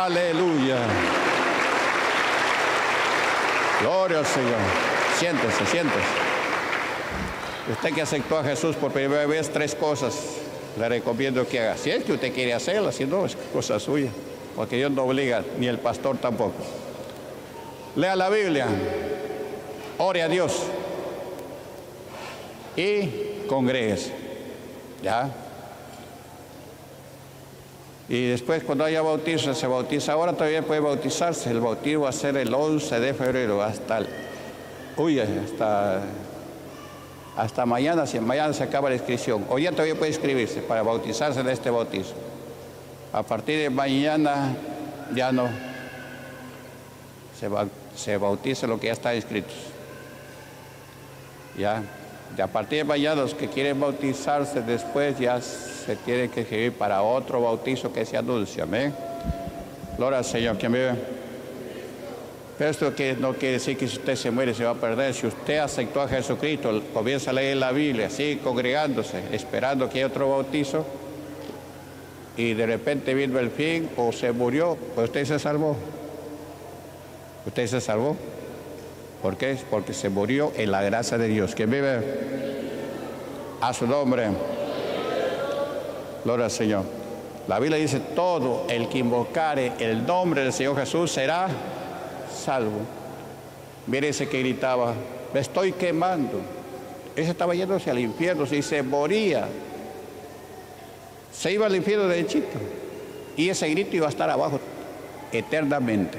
Aleluya. Gloria al Señor. Siéntese, siéntese. Usted que aceptó a Jesús por primera vez, 3 cosas le recomiendo que haga. Si es que usted quiere hacerlas, si no, es cosa suya. Porque Dios no obliga, ni el pastor tampoco. Lea la Biblia, ore a Dios y congréguese. ¿Ya? Y después, cuando haya bautizo, se bautiza. Ahora todavía puede bautizarse. El bautismo va a ser el 11 de febrero hasta mañana. Si mañana se acaba la inscripción. Hoy ya todavía puede inscribirse para bautizarse en este bautizo. A partir de mañana ya no se bautiza lo que ya está inscritos. Ya. Y a partir de mañana los que quieren bautizarse después ya se tienen que inscribir para otro bautizo que se anuncia. Amén. Gloria al Señor. ¿Quién vive? Pero esto no quiere decir que si usted se muere se va a perder. Si usted aceptó a Jesucristo, comienza a leer la Biblia, sigue congregándose, esperando que haya otro bautizo, y de repente vino el fin o se murió, pues usted se salvó. Usted se salvó. ¿Por qué? Porque se murió en la gracia de Dios. ¿Quién vive? A su nombre. Gloria al Señor. La Biblia dice, todo el que invocare el nombre del Señor Jesús será salvo. Mire ese que gritaba, me estoy quemando. Ese estaba yéndose al infierno, si se moría, se iba al infierno derechito. Y ese grito iba a estar abajo eternamente.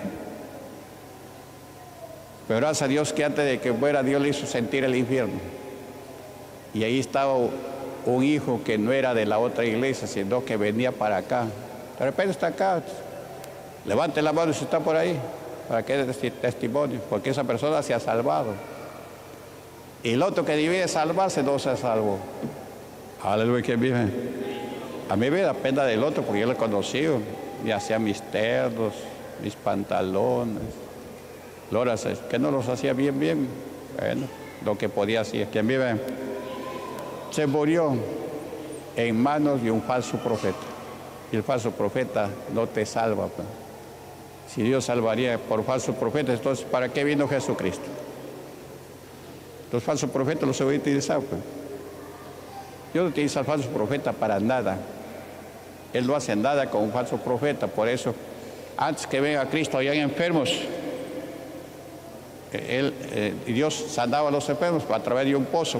Pero gracias a Dios que antes de que muera, Dios le hizo sentir el infierno. Y ahí estaba un hijo que no era de la otra iglesia, sino que venía para acá. De repente está acá. Levante la mano si está por ahí, para que dé testimonio, porque esa persona se ha salvado. Y el otro que debía salvarse no se salvó. Aleluya, que vive. A mí me da pena del otro, porque yo lo conocí, y hacía mis ternos, mis pantalones. Gloria, que no los hacía bien. Bueno, lo que podía hacer. ¿Quién vive? Se murió en manos de un falso profeta. Y el falso profeta no te salva. Pues. Si Dios salvaría por falsos profetas, entonces ¿para qué vino Jesucristo? Los falsos profetas los voy a utilizar. Pues. Dios no utiliza al falso profeta para nada. Él no hace nada con un falso profeta. Por eso, antes que venga Cristo, habían enfermos. Dios sanaba a los enfermos a través de un pozo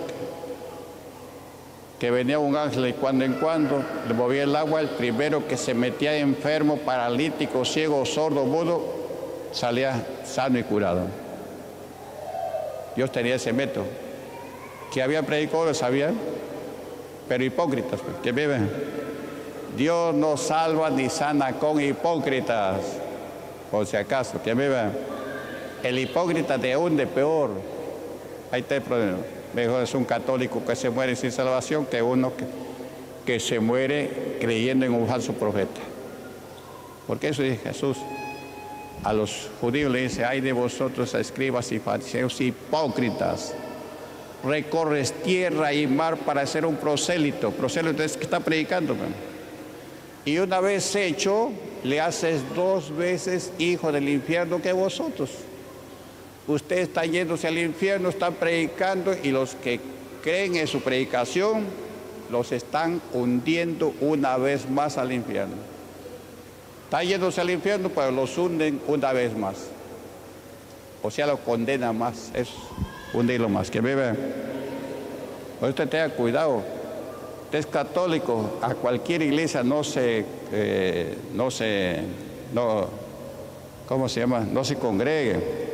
que venía un ángel de cuando en cuando le movía el agua. El primero que se metía enfermo, paralítico, ciego, sordo, mudo, salía sano y curado. Dios tenía ese método. Que había predicadores, sabían, pero hipócritas, que viven. Dios no salva ni sana con hipócritas, por si acaso, que viven. El hipócrita te hunde peor. Ahí está el problema. Mejor es un católico que se muere sin salvación que uno que se muere creyendo en un falso profeta. Porque eso dice Jesús. A los judíos le dice, ay de vosotros, escribas y fariseos hipócritas. Recorres tierra y mar para ser un prosélito. Prosélito es que está predicando. Y una vez hecho, le haces 2 veces hijo del infierno que vosotros. Usted está yéndose al infierno, está predicando, y los que creen en su predicación los están hundiendo una vez más al infierno. Está yéndose al infierno, pero los hunden una vez más. O sea, lo condena más. Es hundirlo más. Que vive. Pues usted tenga cuidado. Usted es católico, a cualquier iglesia no se congregue.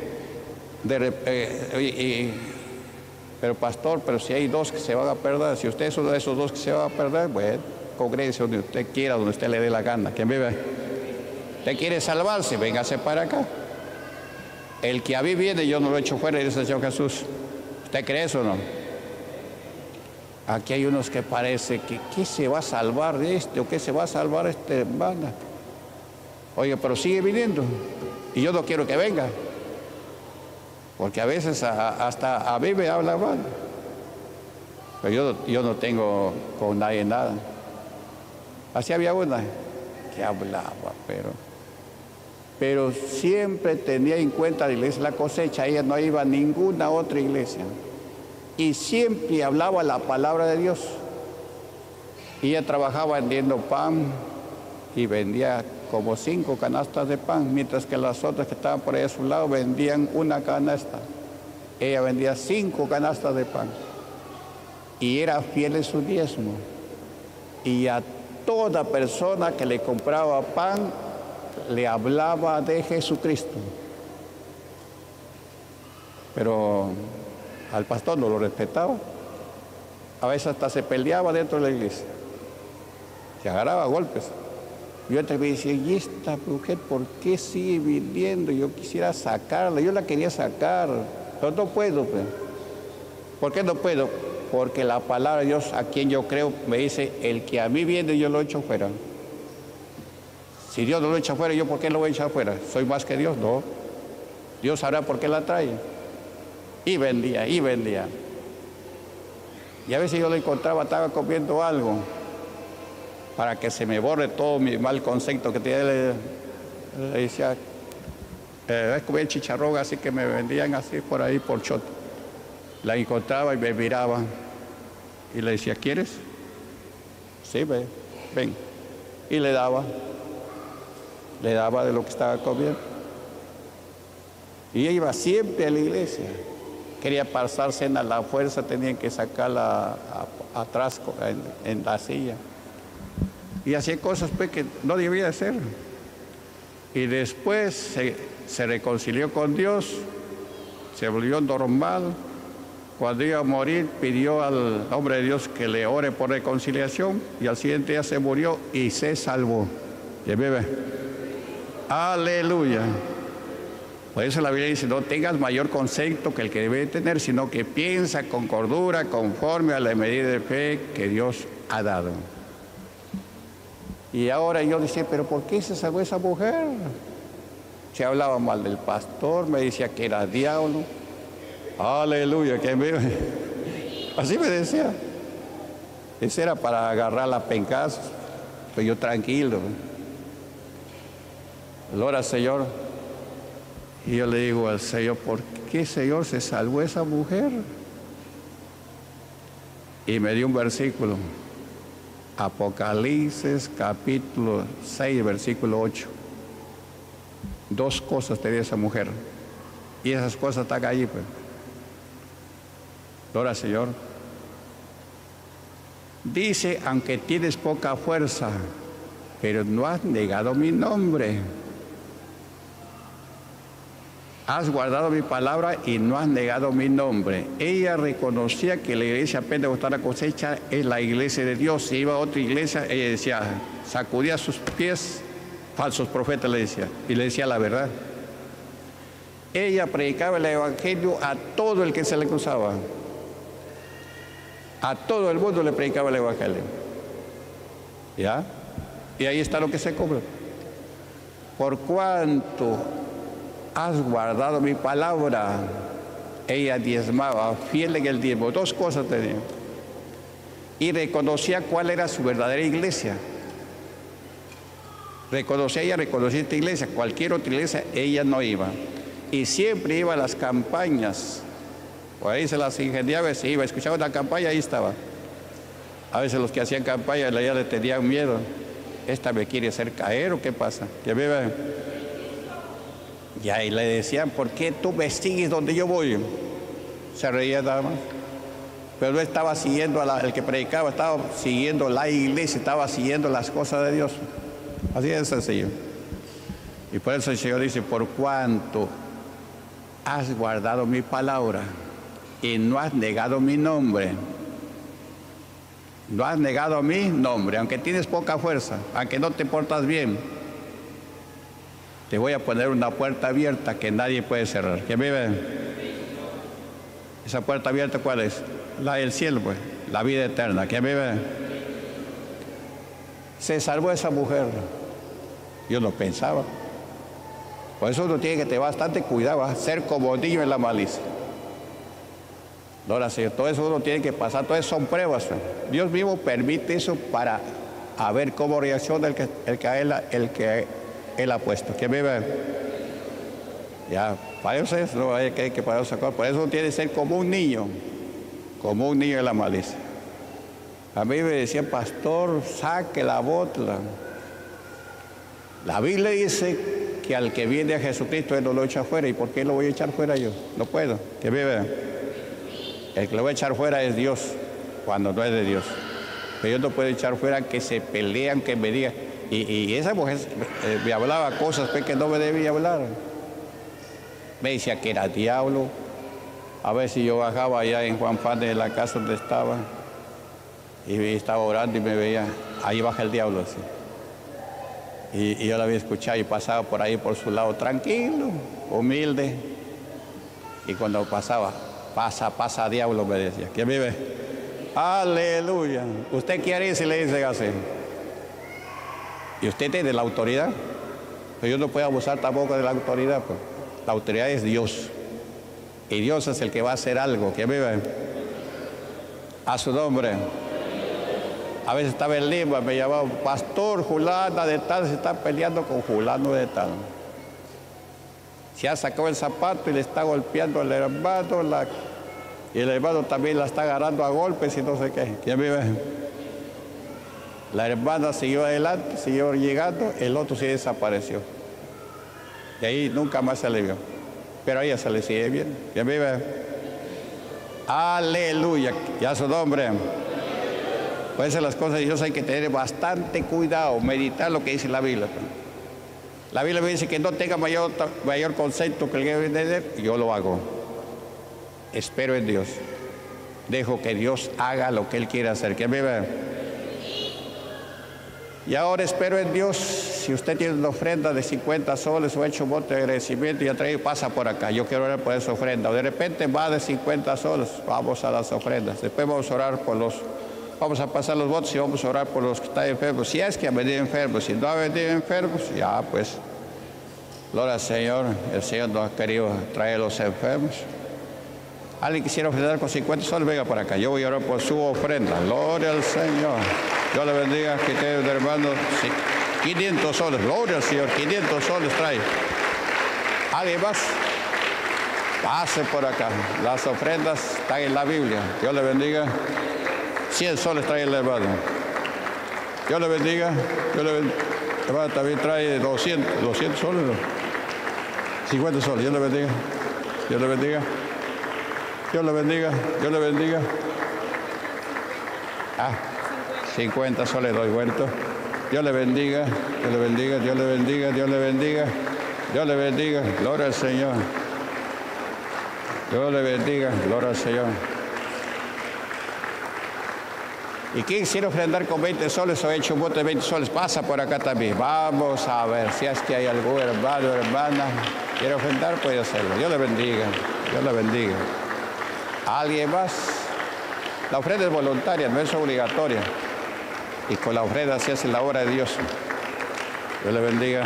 Pero pastor, pero si hay 2 que se van a perder, si usted es uno de esos 2 que se van a perder, bueno, congréguese donde usted quiera, donde usted le dé la gana. ¿Quién vive? ¿Usted quiere salvarse? Véngase para acá. El que a mí viene, yo no lo echo fuera, dice el Señor Jesús. ¿Usted cree eso o no? Aquí hay unos que parece que ¿qué se va a salvar de este o qué se va a salvar esta hermana? Oye, pero sigue viniendo y yo no quiero que venga. Porque a veces hasta a mí me habla mal. Pero yo no tengo con nadie nada. Así había una que hablaba, pero pero siempre tenía en cuenta la iglesia La Cosecha. Ella no iba a ninguna otra iglesia y siempre hablaba la palabra de Dios. Ella trabajaba vendiendo pan y vendía como 5 canastas de pan, mientras que las otras que estaban por ahí a su lado vendían una canasta. Ella vendía 5 canastas de pan y era fiel en su diezmo. Y a toda persona que le compraba pan le hablaba de Jesucristo. Pero al pastor no lo respetaba. A veces hasta se peleaba dentro de la iglesia. Se agarraba a golpes. Yo entre me decía, ¿y esta mujer por qué sigue viniendo? Yo quisiera sacarla, yo la quería sacar, pero no puedo. Pues. ¿Por qué no puedo? Porque la palabra de Dios, a quien yo creo, me dice, el que a mí viene, yo lo echo fuera. Si Dios no lo echa fuera, ¿yo por qué lo voy a echar fuera? ¿Soy más que Dios? No. Dios sabrá por qué la trae. Y vendía, y vendía. Y a veces yo lo encontraba, estaba comiendo algo, para que se me borre todo mi mal concepto que tenía. Le decía, es comer chicharrón, así que me vendían así por ahí, por choto. La encontraba y me miraba y le decía, ¿quieres? Sí, ven. Y le daba de lo que estaba comiendo. Y ella iba siempre a la iglesia. Quería pasar cena a la fuerza, tenían que sacarla atrás en la silla. Y hacía cosas pues, que no debía hacer. Y después se reconcilió con Dios, se volvió normal. Cuando iba a morir, pidió al hombre de Dios que le ore por reconciliación, y al siguiente día se murió y se salvó. ¿Ya bebe? Aleluya. Por eso la Biblia dice, no tengas mayor concepto que el que debe tener, sino que piensa con cordura, conforme a la medida de fe que Dios ha dado. Y ahora yo decía, ¿pero por qué se salvó esa mujer? Se hablaba mal del pastor, me decía que era diablo. Aleluya, que así me decía. Ese era para agarrar la pencazos, pero yo tranquilo. Gloria, Señor. Y yo le digo al Señor, ¿por qué, Señor, se salvó esa mujer? Y me dio un versículo. Apocalipsis capítulo 6, versículo 8. 2 cosas tenía esa mujer. Y esas cosas están allí, pues. Gloria al Señor. Dice, aunque tienes poca fuerza, pero no has negado mi nombre. Has guardado mi palabra y no has negado mi nombre. Ella reconocía que la iglesia Pentecostal La Cosecha es la iglesia de Dios. Si iba a otra iglesia, ella decía, sacudía sus pies, falsos profetas le decía, y le decía la verdad. Ella predicaba el evangelio a todo el que se le cruzaba. A todo el mundo le predicaba el evangelio. ¿Ya? Y ahí está lo que se cobra. Por cuanto has guardado mi palabra, ella diezmaba, fiel en el diezmo. 2 cosas tenía. Y reconocía cuál era su verdadera iglesia. Ella reconocía esta iglesia. Cualquier otra iglesia, ella no iba. Y siempre iba a las campañas. Por ahí se las ingeniaba, se iba, escuchaba una campaña, ahí estaba. A veces los que hacían campaña ya le tenían miedo. ¿Esta me quiere hacer caer o qué pasa? Que viva. Y ahí le decían, ¿por qué tú me sigues donde yo voy? Se reía nada más. Pero no estaba siguiendo el que predicaba, estaba siguiendo la iglesia, estaba siguiendo las cosas de Dios. Así de sencillo. Y por eso el Señor dice, por cuanto has guardado mi palabra y no has negado mi nombre. No has negado mi nombre, aunque tienes poca fuerza, aunque no te portas bien. Te voy a poner una puerta abierta que nadie puede cerrar. ¿Quién vive? Esa puerta abierta, ¿cuál es? La del cielo, pues, la vida eterna. ¿Quién vive? Se salvó esa mujer. Yo lo pensaba. Por eso uno tiene que tener bastante cuidado, ser como niño en la malicia. Ahora sí, todo eso uno tiene que pasar, todo eso son pruebas. Dios mismo permite eso para ver cómo reacciona el que Él ha puesto. ¿Quién vive? Ya, para eso es, no hay que para eso, por eso tiene que ser como un niño de la malicia. A mí me decían, pastor, saque la botla. La Biblia dice que al que viene a Jesucristo, Él no lo echa fuera. ¿Y por qué lo voy a echar fuera yo? No puedo. ¿Quién vive? El que lo voy a echar fuera es Dios, cuando no es de Dios. Pero yo no puedo echar fuera que se pelean, que me digan. Y esa mujer me hablaba cosas que no me debía hablar. Me decía que era diablo. A ver si yo bajaba allá en Juan Fan de la casa donde estaba. Y estaba orando y me veía, ahí baja el diablo así. Y yo la había escuchado y pasaba por ahí por su lado tranquilo, humilde. Y cuando pasaba, pasa diablo, me decía. ¿Quién vive? Aleluya. ¿Usted quiere ir si le dicen así? Y usted tiene la autoridad. Pero yo no puedo abusar tampoco de la autoridad. Pues. La autoridad es Dios. Y Dios es el que va a hacer algo. ¿Quién vive? A su nombre. A veces estaba en Lima, me llamaba, pastor, fulana de tal, se está peleando con fulano de tal. Se ha sacado el zapato y le está golpeando al hermano, y el hermano también la está agarrando a golpes y no sé qué. ¿Quién vive? La hermana siguió adelante, siguió llegando, el otro sí desapareció. Y ahí nunca más se le vio. Pero a ella se le sigue bien. ¿Quién vive? Aleluya. Ya su nombre. Pueden ser las cosas, yo hay que tener bastante cuidado, meditar lo que dice la Biblia. La Biblia me dice que no tenga mayor concepto que el que debe tener, yo lo hago. Espero en Dios. Dejo que Dios haga lo que Él quiere hacer. ¿Quién vive? Y ahora espero en Dios. Si usted tiene una ofrenda de 50 soles o ha hecho un voto de agradecimiento y ha traído, pasa por acá. Yo quiero orar por esa ofrenda. O de repente va de 50 soles, vamos a las ofrendas. Después vamos a orar por vamos a pasar los votos y vamos a orar por los que están enfermos. Si es que han venido enfermos, si no han venido enfermos, ya pues, gloria al Señor, el Señor nos ha querido traer a los enfermos. ¿Alguien quisiera ofrendar con 50 soles? Venga por acá, yo voy a orar por su ofrenda. Gloria al Señor. Dios le bendiga, que tiene un hermano, 500 soles, gloria al Señor, 500 soles trae. ¿Alguien más? Pase por acá, las ofrendas están en la Biblia. Dios le bendiga. 100 soles trae el hermano. Dios le bendiga. Dios le bendiga. El hermano también trae 200 soles. ¿No? 50 soles. Dios le bendiga. Dios le bendiga. Dios le bendiga. Dios le bendiga. 50 soles doy vuelto. Dios le bendiga. Dios le bendiga. Dios le bendiga. Dios le bendiga. Dios le bendiga. Gloria al Señor. Dios le bendiga. Gloria al Señor. ¿Y quién quiere ofrendar con 20 soles o ha hecho un voto de 20 soles? Pasa por acá también. Vamos a ver si es que hay algún hermano o hermana que quiere ofrendar, puede hacerlo. Dios le bendiga. Dios le bendiga. ¿Alguien más? La ofrenda es voluntaria, no es obligatoria. Y con la ofrenda se hace la obra de Dios. Dios le bendiga.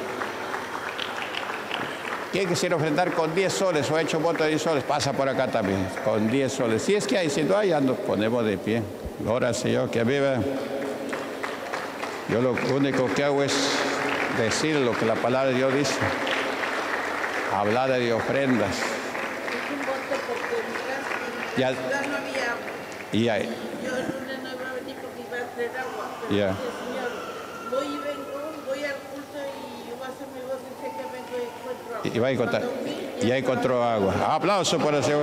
¿Quién quisiera ofrendar con 10 soles o ha hecho un voto de 10 soles? Pasa por acá también, con 10 soles. Si es que hay, si no hay, ya nos ponemos de pie. Gloria al Señor, que vive. Yo lo único que hago es decir lo que la palabra de Dios dice. Hablar de ofrendas. Ya. Y ahí. Yo el lunes no iba a venir porque iba a traer agua. Pero Ya. Señor, voy y vengo, voy al culto y yo voy a hacer mi voz y sé que vengo y encuentro agua. Y va a encontrar. Ya encontró agua. Aplauso por el Señor.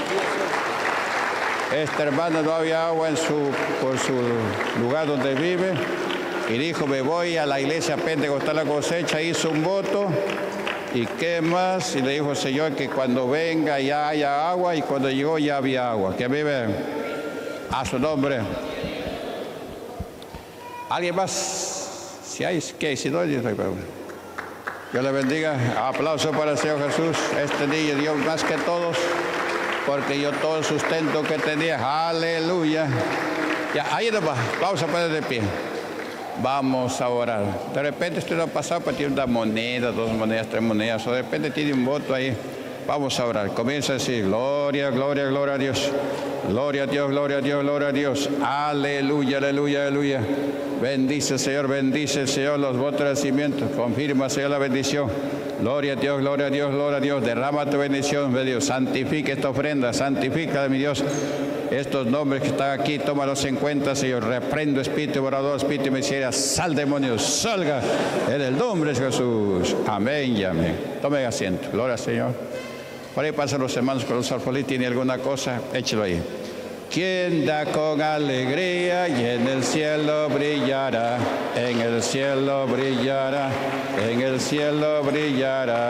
Esta hermana no había agua por su lugar donde vive y dijo, me voy a la iglesia pentecostal La Cosecha, hizo un voto y qué más, y le dijo al Señor que cuando venga ya haya agua, y cuando llegó ya había agua. Que vive a su nombre. ¿Alguien más? Si hay, ¿qué? Si no, Dios le bendiga. Aplauso para el Señor Jesús. Este niño dio más que todos, porque yo todo el sustento que tenía. Aleluya. Ya, ahí nomás. Vamos a poner de pie. Vamos a orar. De repente usted no ha pasado, pero tiene una moneda, 2 monedas, 3 monedas, o de repente tiene un voto ahí. Vamos a orar. Comienza a decir, gloria, gloria, gloria a Dios. Gloria a Dios, gloria a Dios, gloria a Dios. Aleluya, aleluya, aleluya. Bendice, Señor, los votos de nacimiento. Confirma, Señor, la bendición. Gloria a Dios, gloria a Dios, gloria a Dios. Derrama tu bendición, mi Dios. Santifica esta ofrenda, santifica, mi Dios. Estos nombres que están aquí, tómalos en cuenta, Señor. Reprendo espíritu devorador, espíritu de miseria. Sal, demonios, salga en el nombre de Jesús. Amén y amén. Tomen asiento. Gloria al Señor. Por ahí pasan los hermanos con los alfolí. ¿Tiene alguna cosa? Échelo ahí. Quien da con alegría y en el cielo brillará, en el cielo brillará, en el cielo brillará.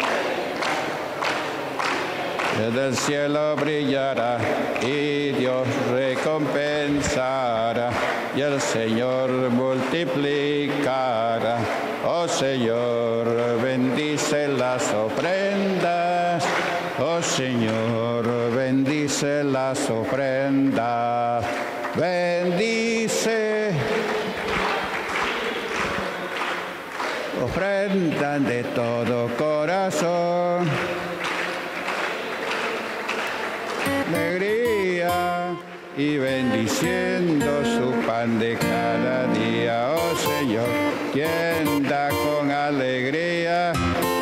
En el cielo brillará y Dios recompensará y el Señor multiplicará. Oh Señor, bendice las ofrendas. Oh Señor, bendice las ofrendas. Bendice. Ofrendan de todo corazón. Alegría y bendiciendo su pan de cada día. Oh Señor, quien da con alegría.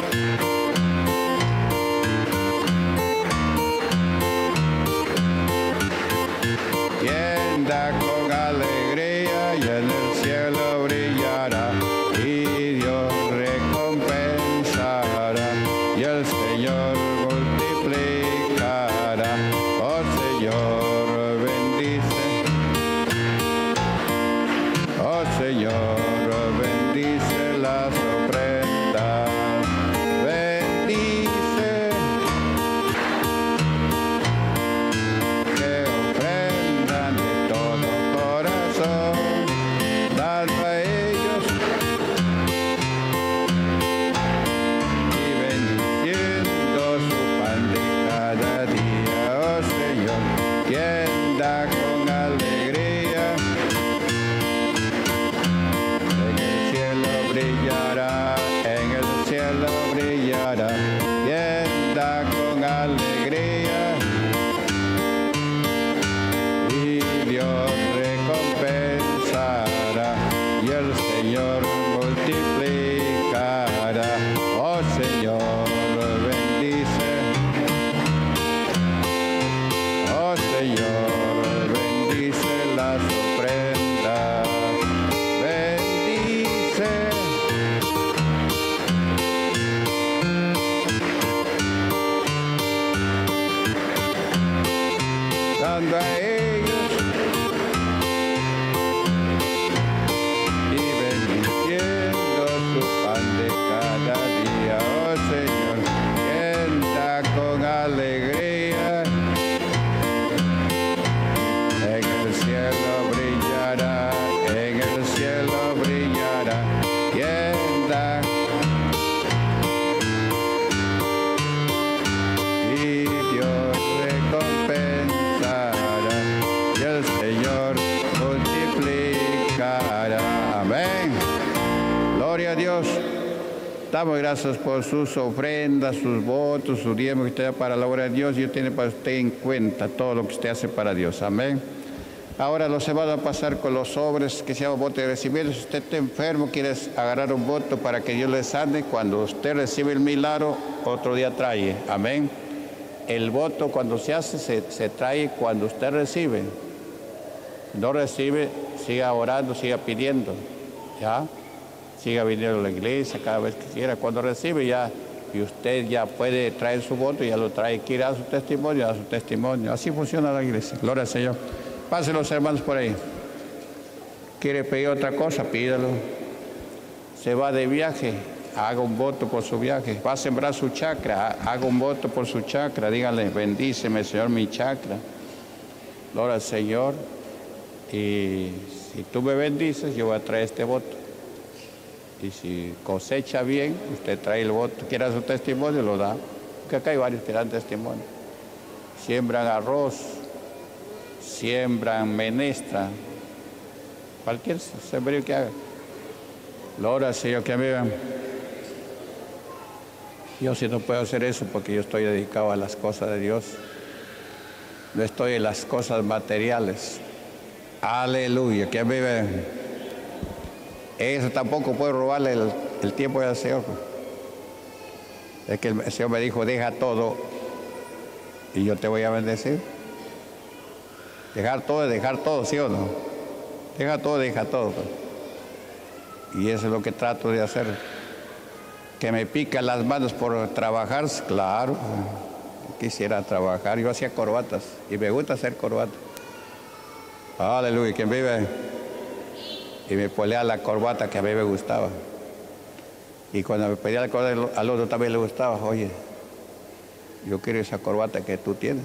Quien da con alegría y en el cielo brillará y Dios recompensará y el Señor multiplicará. Oh Señor, bendice. Oh Señor, bendice las ofrendas. Bendice. Que ofrendan de todo corazón, dando a ellos y bendiciendo su pan de cada día. Oh Señor, quien da con alegría, en el cielo brillará, en el cielo brillará. Quien da con alegría y Dios recompensará y el Señor multiplicará. Oh Señor, bendice. Oh Señor, bendice las ofrendas. Bendice. Dando a ellos y bendiciendo su pan de cada día. Oh Señor, quien da con alegría, en el cielo brillará, en el cielo brillará. Quien da y Dios recompensará y el Señor multiplicará. Amén. Gloria a Dios. Damos gracias por sus ofrendas, sus votos, su diezmo que usted da para la obra de Dios. Dios tiene para usted en cuenta todo lo que usted hace para Dios. Amén. Ahora los hermanos van a pasar con los sobres que se llaman voto de recibimiento. Si usted está enfermo, quiere agarrar un voto para que Dios le sane, cuando usted recibe el milagro, otro día trae. Amén. El voto cuando se hace, se trae cuando usted recibe. No recibe, siga orando, siga pidiendo. ¿Ya? Siga viniendo a la iglesia cada vez que quiera. Cuando recibe ya, y usted ya puede traer su voto, ya lo trae. Quiere dar su testimonio, da su testimonio. Así funciona la iglesia. Gloria al Señor. Pasen los hermanos por ahí. ¿Quiere pedir otra cosa? Pídalo. Se va de viaje, haga un voto por su viaje. Va a sembrar su chakra, haga un voto por su chakra. Díganle, bendíceme, Señor, mi chakra. Gloria al Señor. Y si tú me bendices, yo voy a traer este voto. Y si cosecha bien, usted trae el voto. Quiera su testimonio, lo da. Porque acá hay varios que dan testimonio. Siembran arroz, siembran menestra, cualquier sembrío que haga. Gloria al Señor, que me vean. Yo sí no puedo hacer eso porque yo estoy dedicado a las cosas de Dios. No estoy en las cosas materiales. Aleluya, ¿quién vive? Eso tampoco puede robarle el tiempo del Señor. Es que el Señor me dijo, deja todo y yo te voy a bendecir. Dejar todo es dejar todo, ¿sí o no? Deja todo. Y eso es lo que trato de hacer. Que me pican las manos por trabajar, claro. Quisiera trabajar. Yo hacía corbatas y me gusta hacer corbatas. Aleluya, ¿quién vive? Y me ponía la corbata que a mí me gustaba. Y cuando me pedía la corbata al otro también le gustaba. Oye, yo quiero esa corbata que tú tienes.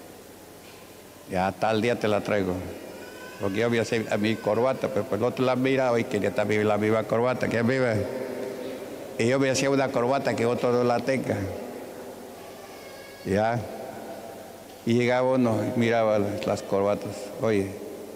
Ya tal día te la traigo. Porque yo voy a hacer a mi corbata, pero el otro la miraba y quería también la misma corbata. ¿Quién vive? Y yo me hacía una corbata que otro no la tenga. Ya. Y llegaba uno y miraba las corbatas. Oye,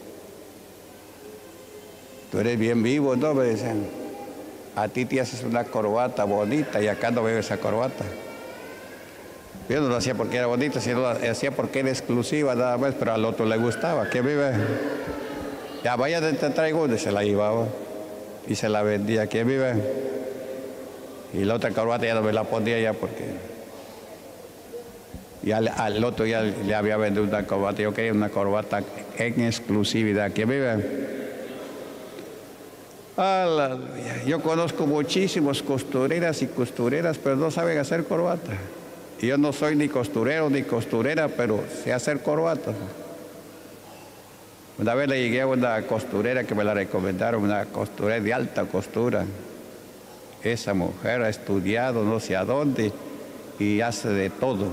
tú eres bien vivo, ¿no? Me decían. A ti te haces una corbata bonita y acá no veo esa corbata. Yo no lo hacía porque era bonita, sino lo hacía porque era exclusiva nada más, pero al otro le gustaba. ¿Quién vive? Ya vaya, te traigo una y se la llevaba y se la vendía. ¿Quién vive? Y la otra corbata ya no me la ponía ya porque ya al otro ya le había vendido una corbata. Yo quería una corbata en exclusividad. ¿Quién vive? Aleluya. Yo conozco muchísimos costureras y costureras, pero no saben hacer corbata. Y yo no soy ni costurero ni costurera, pero sé hacer corbatas. Una vez le llegué a una costurera que me la recomendaron, una costurera de alta costura. Esa mujer ha estudiado no sé a dónde y hace de todo.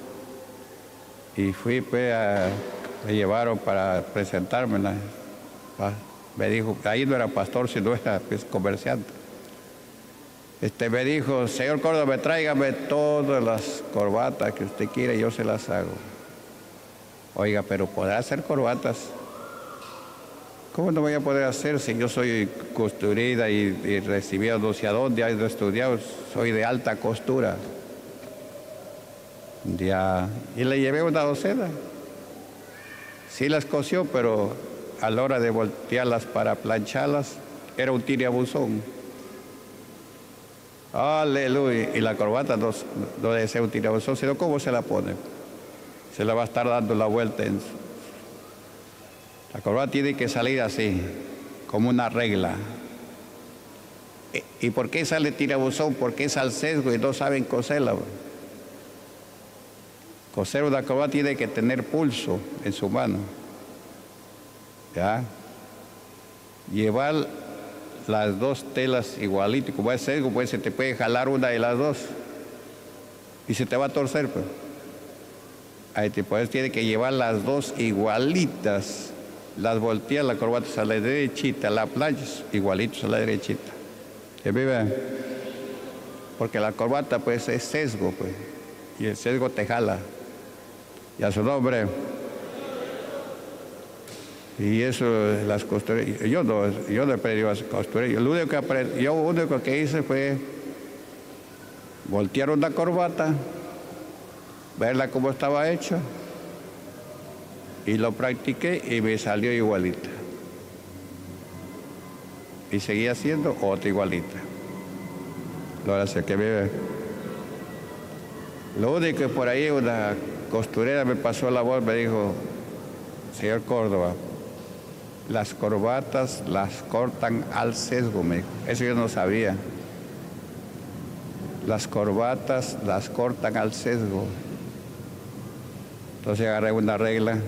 Y fui, pues, me llevaron para presentármela. Me dijo, ahí no era pastor, sino era pues, comerciante. Me dijo, señor Córdoba, tráigame todas las corbatas que usted quiera y yo se las hago. Oiga, pero ¿podrá hacer corbatas? ¿Cómo no voy a poder hacer si yo soy costurera y recibido no sé a dónde, he estudiado, soy de alta costura? Ya, y le llevé una docena. Sí las cosió, pero a la hora de voltearlas para plancharlas, era un tirabuzón. Aleluya. Y la corbata no debe ser un tirabuzón, sino ¿cómo se la pone? Se la va a estar dando la vuelta. La corbata tiene que salir así, como una regla. ¿Y por qué sale tirabuzón? Porque es al sesgo y no saben coserla. Coser una corbata tiene que tener pulso en su mano. ¿Ya? Llevar las dos telas igualitas, como es sesgo, pues se te puede jalar una de las dos y se te va a torcer, pues. Ahí pues tiene que llevar las dos igualitas, las volteas, la corbata a la derechita, la planchas igualitos a la derechita. ¿Se vive? Porque la corbata pues es sesgo, pues, y el sesgo te jala. Y a su nombre. Y eso, las costureras, yo no he aprendido a costurar. Yo lo único que hice fue voltear una corbata, verla cómo estaba hecha, y lo practiqué y me salió igualita. Y seguí haciendo otra igualita. Ahora sé que vive. Lo único que por ahí una costurera me pasó la voz, me dijo, señor Córdoba, las corbatas las cortan al sesgo, me dijo. Eso yo no sabía. Las corbatas las cortan al sesgo. Entonces agarré una regla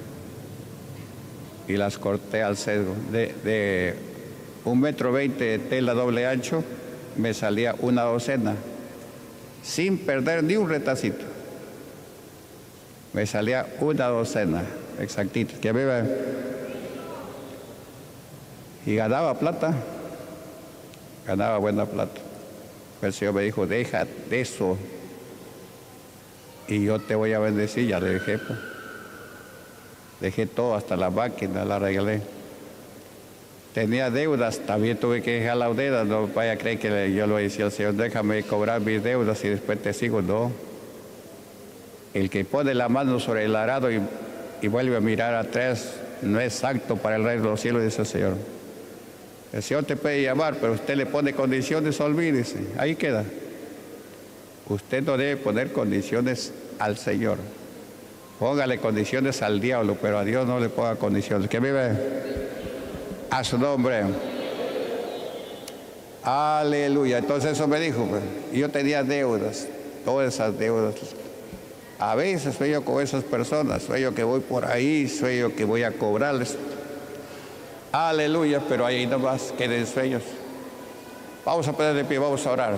y las corté al sesgo. De 1,20 m de tela doble ancho me salía una docena, sin perder ni un retacito. Me salía una docena, exactita. ¿Qué vive? Y ganaba plata, ganaba buena plata. El Señor me dijo, deja de eso y yo te voy a bendecir. Ya le dejé, pues. Dejé todo, hasta la máquina la arreglé. tenía deudas, también tuve que dejar las deudas. No vaya a creer que yo le decía al Señor, déjame cobrar mis deudas y después te sigo. No. El que pone la mano sobre el arado y vuelve a mirar atrás no es apto para el reino de los cielos, dice el Señor. El Señor te puede llamar, pero usted le pone condiciones, olvídese. Ahí queda. Usted no debe poner condiciones al Señor. Póngale condiciones al diablo, pero a Dios no le ponga condiciones. Que vive a su nombre. Aleluya. Entonces eso me dijo, pues. Yo tenía deudas, todas esas deudas. A veces sueño con esas personas, sueño que voy por ahí, sueño que voy a cobrarles. Aleluya, pero ahí nomás queden sueños. Vamos a poner de pie, vamos a orar.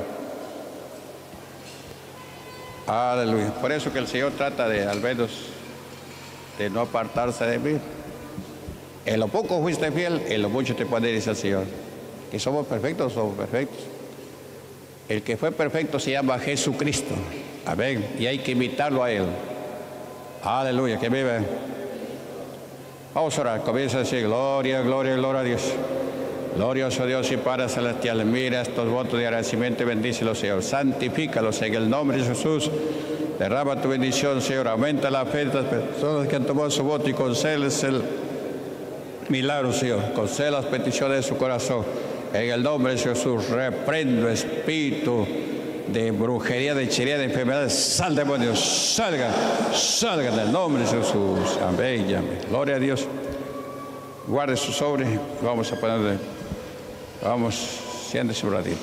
Aleluya. Por eso que el Señor trata de, al menos, de no apartarse de mí. En lo poco fuiste fiel, en lo mucho te pone, dice el Señor. Que somos perfectos, somos perfectos. El que fue perfecto se llama Jesucristo. Amén. Y hay que imitarlo a Él. Aleluya, que vive. Vamos a orar. Comienza a decir, gloria, gloria, gloria a Dios. Glorioso Dios y Padre Celestial, mira estos votos de agradecimiento y bendícelos, Señor. Santifícalos en el nombre de Jesús. Derrama tu bendición, Señor. Aumenta la fe de las personas que han tomado su voto y concédeles el milagro, Señor. Concede las peticiones de su corazón. En el nombre de Jesús, reprendo espíritu de brujería, de hechicería, de enfermedades. Sal, demonios, salgan, salgan en el nombre de Jesús. Amén y amén. Gloria a Dios. Guarde su sobre. Vamos a ponerle. Vamos, siéntese un ratito.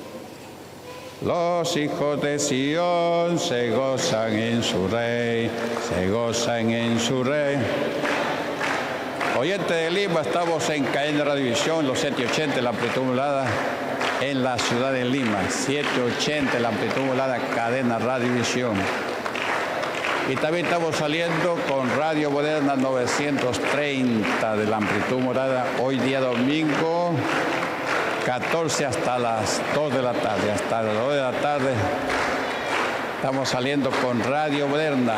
Los hijos de Sión se gozan en su rey, se gozan en su rey. Oyente de Lima, estamos en cadena de radiovisión, los 780, la amplitud modulada en la ciudad de Lima. 780, la amplitud modulada, cadena radiovisión. Y también estamos saliendo con Radio Moderna 930 de la amplitud modulada, hoy día domingo 14 hasta las 2 de la tarde. Hasta las 2 de la tarde estamos saliendo con Radio Moderna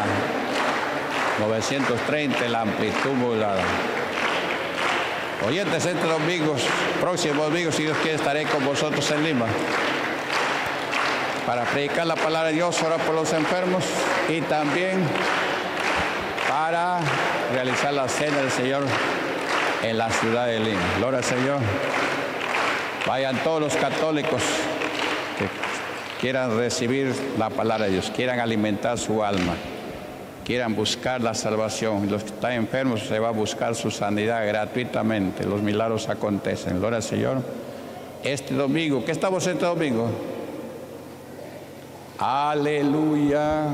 930 de la amplitud modulada. Oyentes, este domingo, próximo domingo, si Dios quiere, estaré con vosotros en Lima para predicar la palabra de Dios, orar por los enfermos y también para realizar la cena del Señor en la ciudad de Lima. Gloria al Señor. Vayan todos los católicos que quieran recibir la palabra de Dios, quieran alimentar su alma, quieran buscar la salvación. Los que están enfermos se va a buscar su sanidad gratuitamente. Los milagros acontecen. Gloria al Señor. Este domingo, ¿qué estamos este domingo? Aleluya.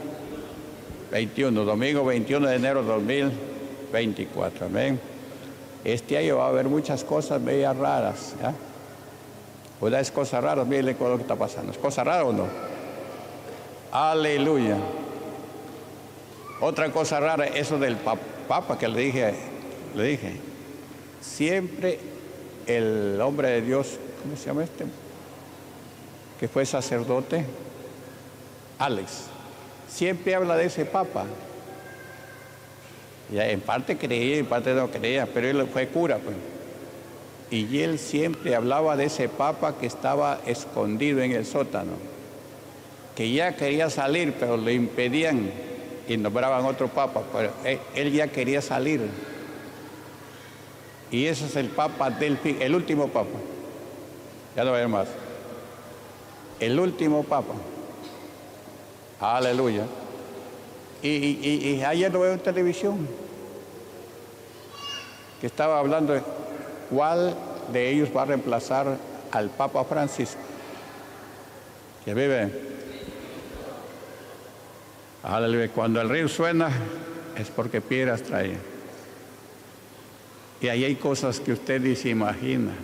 21, domingo 21 de enero de 2024. Amén. Este año va a haber muchas cosas medias raras. ¿Ya? Una es cosa rara, miren lo que está pasando. ¿Es cosa rara o no? Aleluya. Otra cosa rara, eso del papa que le dije. Siempre el hombre de Dios, ¿cómo se llama este? Que fue sacerdote, Alex, siempre habla de ese papa. Ya en parte creía, en parte no creía, pero él fue cura, pues. Y él siempre hablaba de ese papa que estaba escondido en el sótano, que ya quería salir, pero le impedían y nombraban otro papa, pero él ya quería salir. Y ese es el papa del fin, el último papa. Ya no va a haber más. El último papa. Aleluya. Y ayer lo veo en televisión, que estaba hablando de cuál de ellos va a reemplazar al Papa Francisco, que vive. Aleluya. Cuando el río suena es porque piedras trae. Y ahí hay cosas que usted ni se imagina.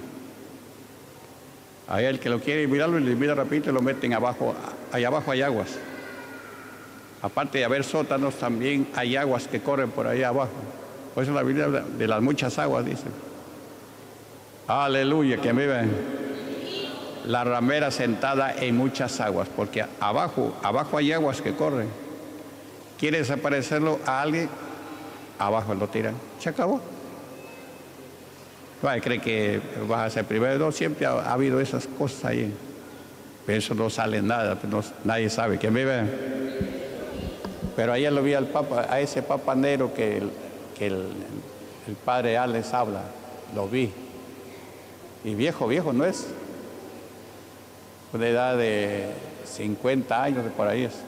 Ahí el que lo quiere mirarlo y le mira rapidito y lo meten abajo. Allá abajo hay aguas. Aparte de haber sótanos, también hay aguas que corren por ahí abajo. Por eso la Biblia habla de las muchas aguas, dice. Aleluya, que vive la ramera sentada en muchas aguas, porque abajo hay aguas que corren. ¿Quiere desaparecerlo a alguien? Abajo lo tiran. Se acabó. No, cree que vas a ser primero. No, siempre ha habido esas cosas ahí. Pero eso no sale nada, nadie sabe. ¿Quién vive? Pero ayer lo vi al Papa, a ese Papa negro que el padre Alex habla. Lo vi. Y viejo no es. Una edad de 50 años, de por ahí es.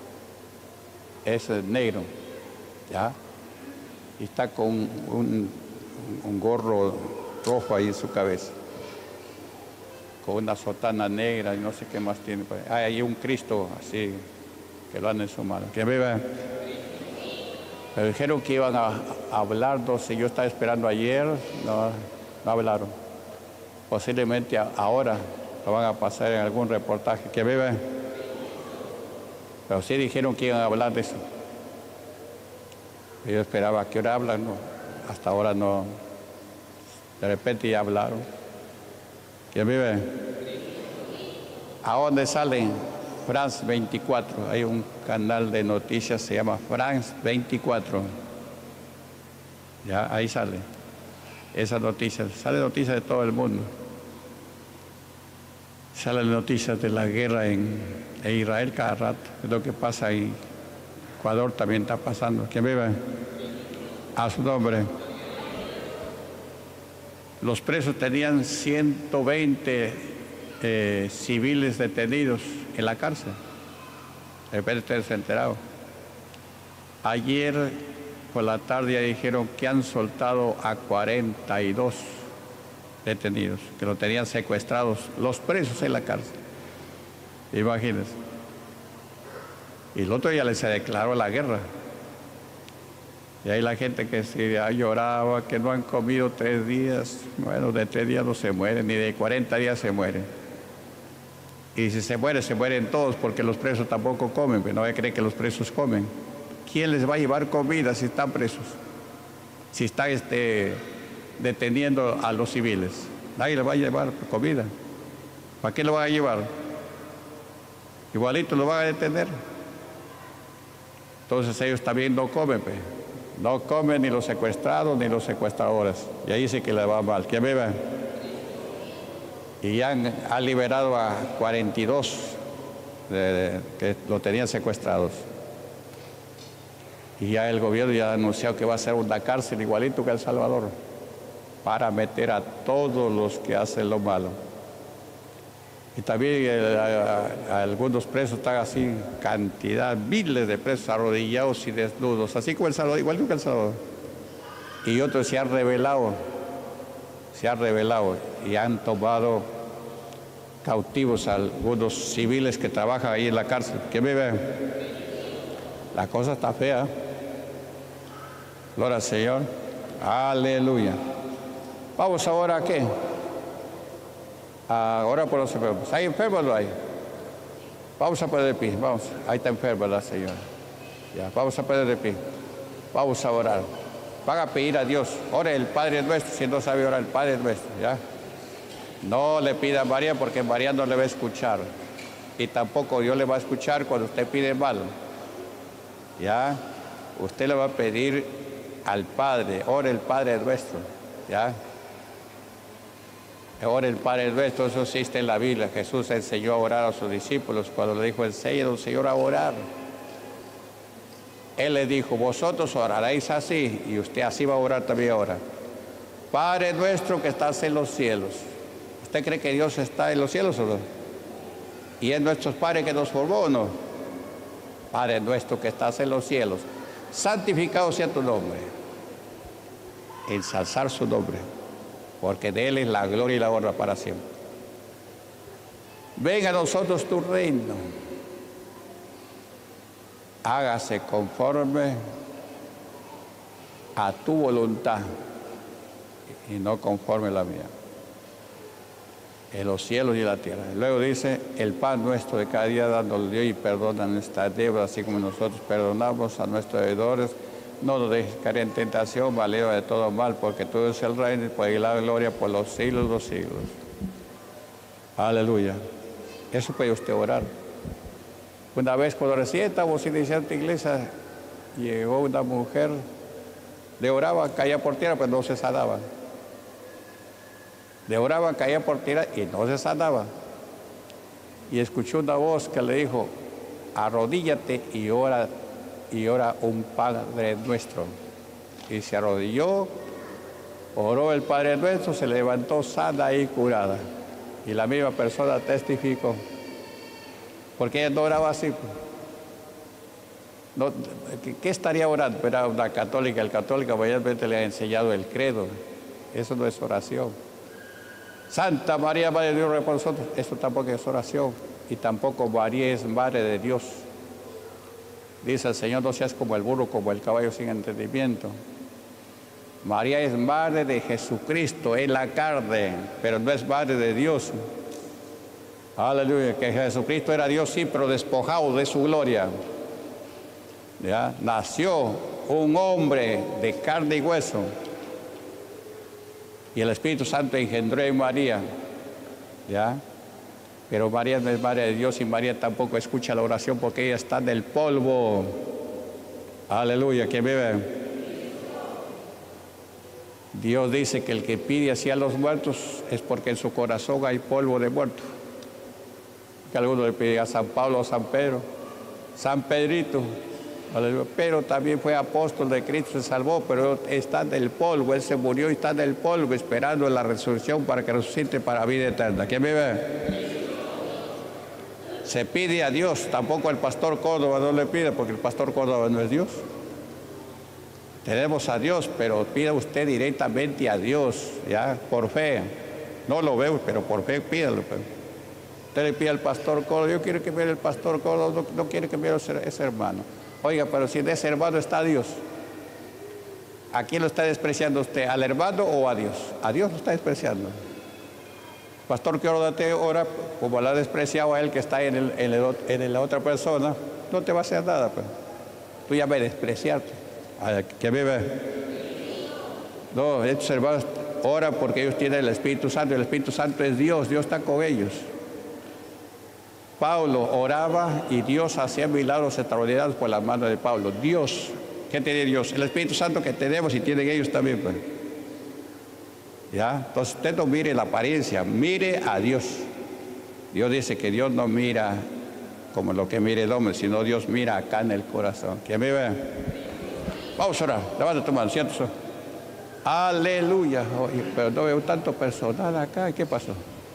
Es negro, ¿ya? Y está con un gorro rojo ahí en su cabeza, con una sotana negra y no sé qué más tiene. Hay un Cristo así, que lo han en su mano. ¿Quién vive? Me dijeron que iban a hablar, no sé, yo estaba esperando ayer, no hablaron. Posiblemente ahora lo van a pasar en algún reportaje. ¿Quién vive? Pero sí dijeron que iban a hablar de eso. Yo esperaba, ¿a qué hora hablan? No, hasta ahora no. De repente ya hablaron. ¿Quién vive? ¿A dónde salen? France 24. Hay un canal de noticias, se llama France 24. Ya, ahí sale. Esas noticias. Sale noticias de todo el mundo. Salen noticias de la guerra en Israel cada rato. Es lo que pasa en Ecuador, también está pasando. ¿Quién vive? A su nombre. Los presos tenían 120 civiles detenidos en la cárcel. De repente ustedes se han enterado. Ayer por la tarde ya dijeron que han soltado a 42 detenidos, que lo tenían secuestrados, los presos en la cárcel. Imagínense. Y el otro ya les declaró la guerra. Y ahí la gente que se lloraba, que no han comido 3 días. Bueno, de 3 días no se mueren, ni de 40 días se mueren. Y si se mueren todos, porque los presos tampoco comen, pero no hay que creer que los presos comen. ¿Quién les va a llevar comida si están presos? Si están deteniendo a los civiles. Nadie les va a llevar comida. ¿Para qué lo van a llevar? Igualito lo van a detener. Entonces ellos también no comen, pues. No comen ni los secuestrados ni los secuestradores. Y ahí sí que les va mal. ¿Quién vive? Y ya han liberado a 42 que lo tenían secuestrados. Y ya el gobierno ya ha anunciado que va a ser una cárcel igualito que El Salvador, para meter a todos los que hacen lo malo. Y también algunos presos están así, cantidad, miles de presos arrodillados y desnudos, así como El Salvador, igual que El Salvador. Y otros se han rebelado y han tomado cautivos a algunos civiles que trabajan ahí en la cárcel. ¿Quién vive? La cosa está fea. Gloria al Señor. Aleluya. Vamos ahora a qué? Ahora por los enfermos. ¿Hay enfermos o no hay? Vamos a poner de pie. Vamos. Ahí está enferma la señora. Ya, vamos a poner de pie. Vamos a orar. Van a pedir a Dios. Ore el Padre Nuestro. Si no sabe orar el Padre Nuestro. ¿Ya? No le pida a María porque María no le va a escuchar. Y tampoco Dios le va a escuchar cuando usted pide mal. ¿Ya? Usted le va a pedir al Padre. Ore el Padre Nuestro. ¿Ya? Ore el Padre Nuestro, eso existe en la Biblia. Jesús enseñó a orar a sus discípulos cuando le dijo, enséñanos, Señor, a orar. Él le dijo, vosotros oraréis así, y usted así va a orar también ahora. Padre Nuestro que estás en los cielos. ¿Usted cree que Dios está en los cielos o no? ¿Y es nuestro Padre que nos formó o no? Padre Nuestro que estás en los cielos, santificado sea tu nombre. Ensalzar su nombre, porque de Él es la gloria y la honra para siempre. Venga a nosotros tu reino. Hágase conforme a tu voluntad y no conforme a la mía. En los cielos y la tierra. Luego dice, el pan nuestro de cada día dándole Dios y perdona nuestras deudas, así como nosotros perdonamos a nuestros deudores. No nos dejes caer en tentación, valido de todo mal, porque tú eres el reino y por la gloria por los siglos de los siglos. Aleluya. Eso puede usted orar. Una vez cuando recién estábamos iniciando esta iglesia, llegó una mujer, le oraba, caía por tierra, pero no se sanaba. Le oraba, caía por tierra y no se sanaba. Y escuchó una voz que le dijo, arrodíllate y ora un Padre Nuestro. Y se arrodilló, oró el Padre Nuestro, se levantó sana y curada. Y la misma persona testificó. Porque ella no oraba así. No, ¿qué estaría orando? Era una católica. El católico mayormente le ha enseñado el credo. Eso no es oración. Santa María, Madre de Dios, ruega por nosotros. Eso tampoco es oración. Y tampoco María es Madre de Dios. Dice el Señor, no seas como el burro, como el caballo sin entendimiento. María es Madre de Jesucristo en la carne, pero no es Madre de Dios. Aleluya, que Jesucristo era Dios, sí, pero despojado de su gloria. ¿Ya? Nació un hombre de carne y hueso. Y el Espíritu Santo engendró en María. ¿Ya? Pero María no es Madre de Dios y María tampoco escucha la oración porque ella está del polvo. Aleluya, ¿quién vive? Dios dice que el que pide hacia los muertos es porque en su corazón hay polvo de muerto. Que alguno le pide a San Pablo o San Pedro, San Pedrito, aleluya. Pero también fue apóstol de Cristo, se salvó, pero está del polvo, él se murió y está del polvo esperando la resurrección para que resucite para vida eterna. ¿Quién vive? Se pide a Dios, tampoco el pastor Córdoba no le pide, porque el pastor Córdoba no es Dios. Tenemos a Dios, pero pida usted directamente a Dios, ya, por fe. No lo veo, pero por fe pídalo. Usted le pide al pastor Córdoba, yo quiero que vea el pastor Córdoba, no quiere que vea ese hermano. Oiga, pero si de ese hermano está Dios, ¿a quién lo está despreciando usted? ¿Al hermano o a Dios? A Dios lo está despreciando. Pastor que ora, como la ha despreciado a él que está en la otra persona, no te va a hacer nada. Pues. Tú ya me despreciaste. ¿Qué vive? No, estos hermanos oran porque ellos tienen el Espíritu Santo. El Espíritu Santo es Dios, Dios está con ellos. Pablo oraba y Dios hacía milagros extraordinarios por la mano de Pablo. Dios, ¿qué tiene Dios? El Espíritu Santo que tenemos y tienen ellos también. Pues. ¿Ya? Entonces usted no mire la apariencia, mire a Dios. Dios dice que Dios no mira como lo que mire el hombre, sino Dios mira acá en el corazón. ¿Quién me ve? Vamos a orar, levanta tu mano, siéntese. Aleluya. Oye, pero no veo tanto personal acá, ¿qué pasó?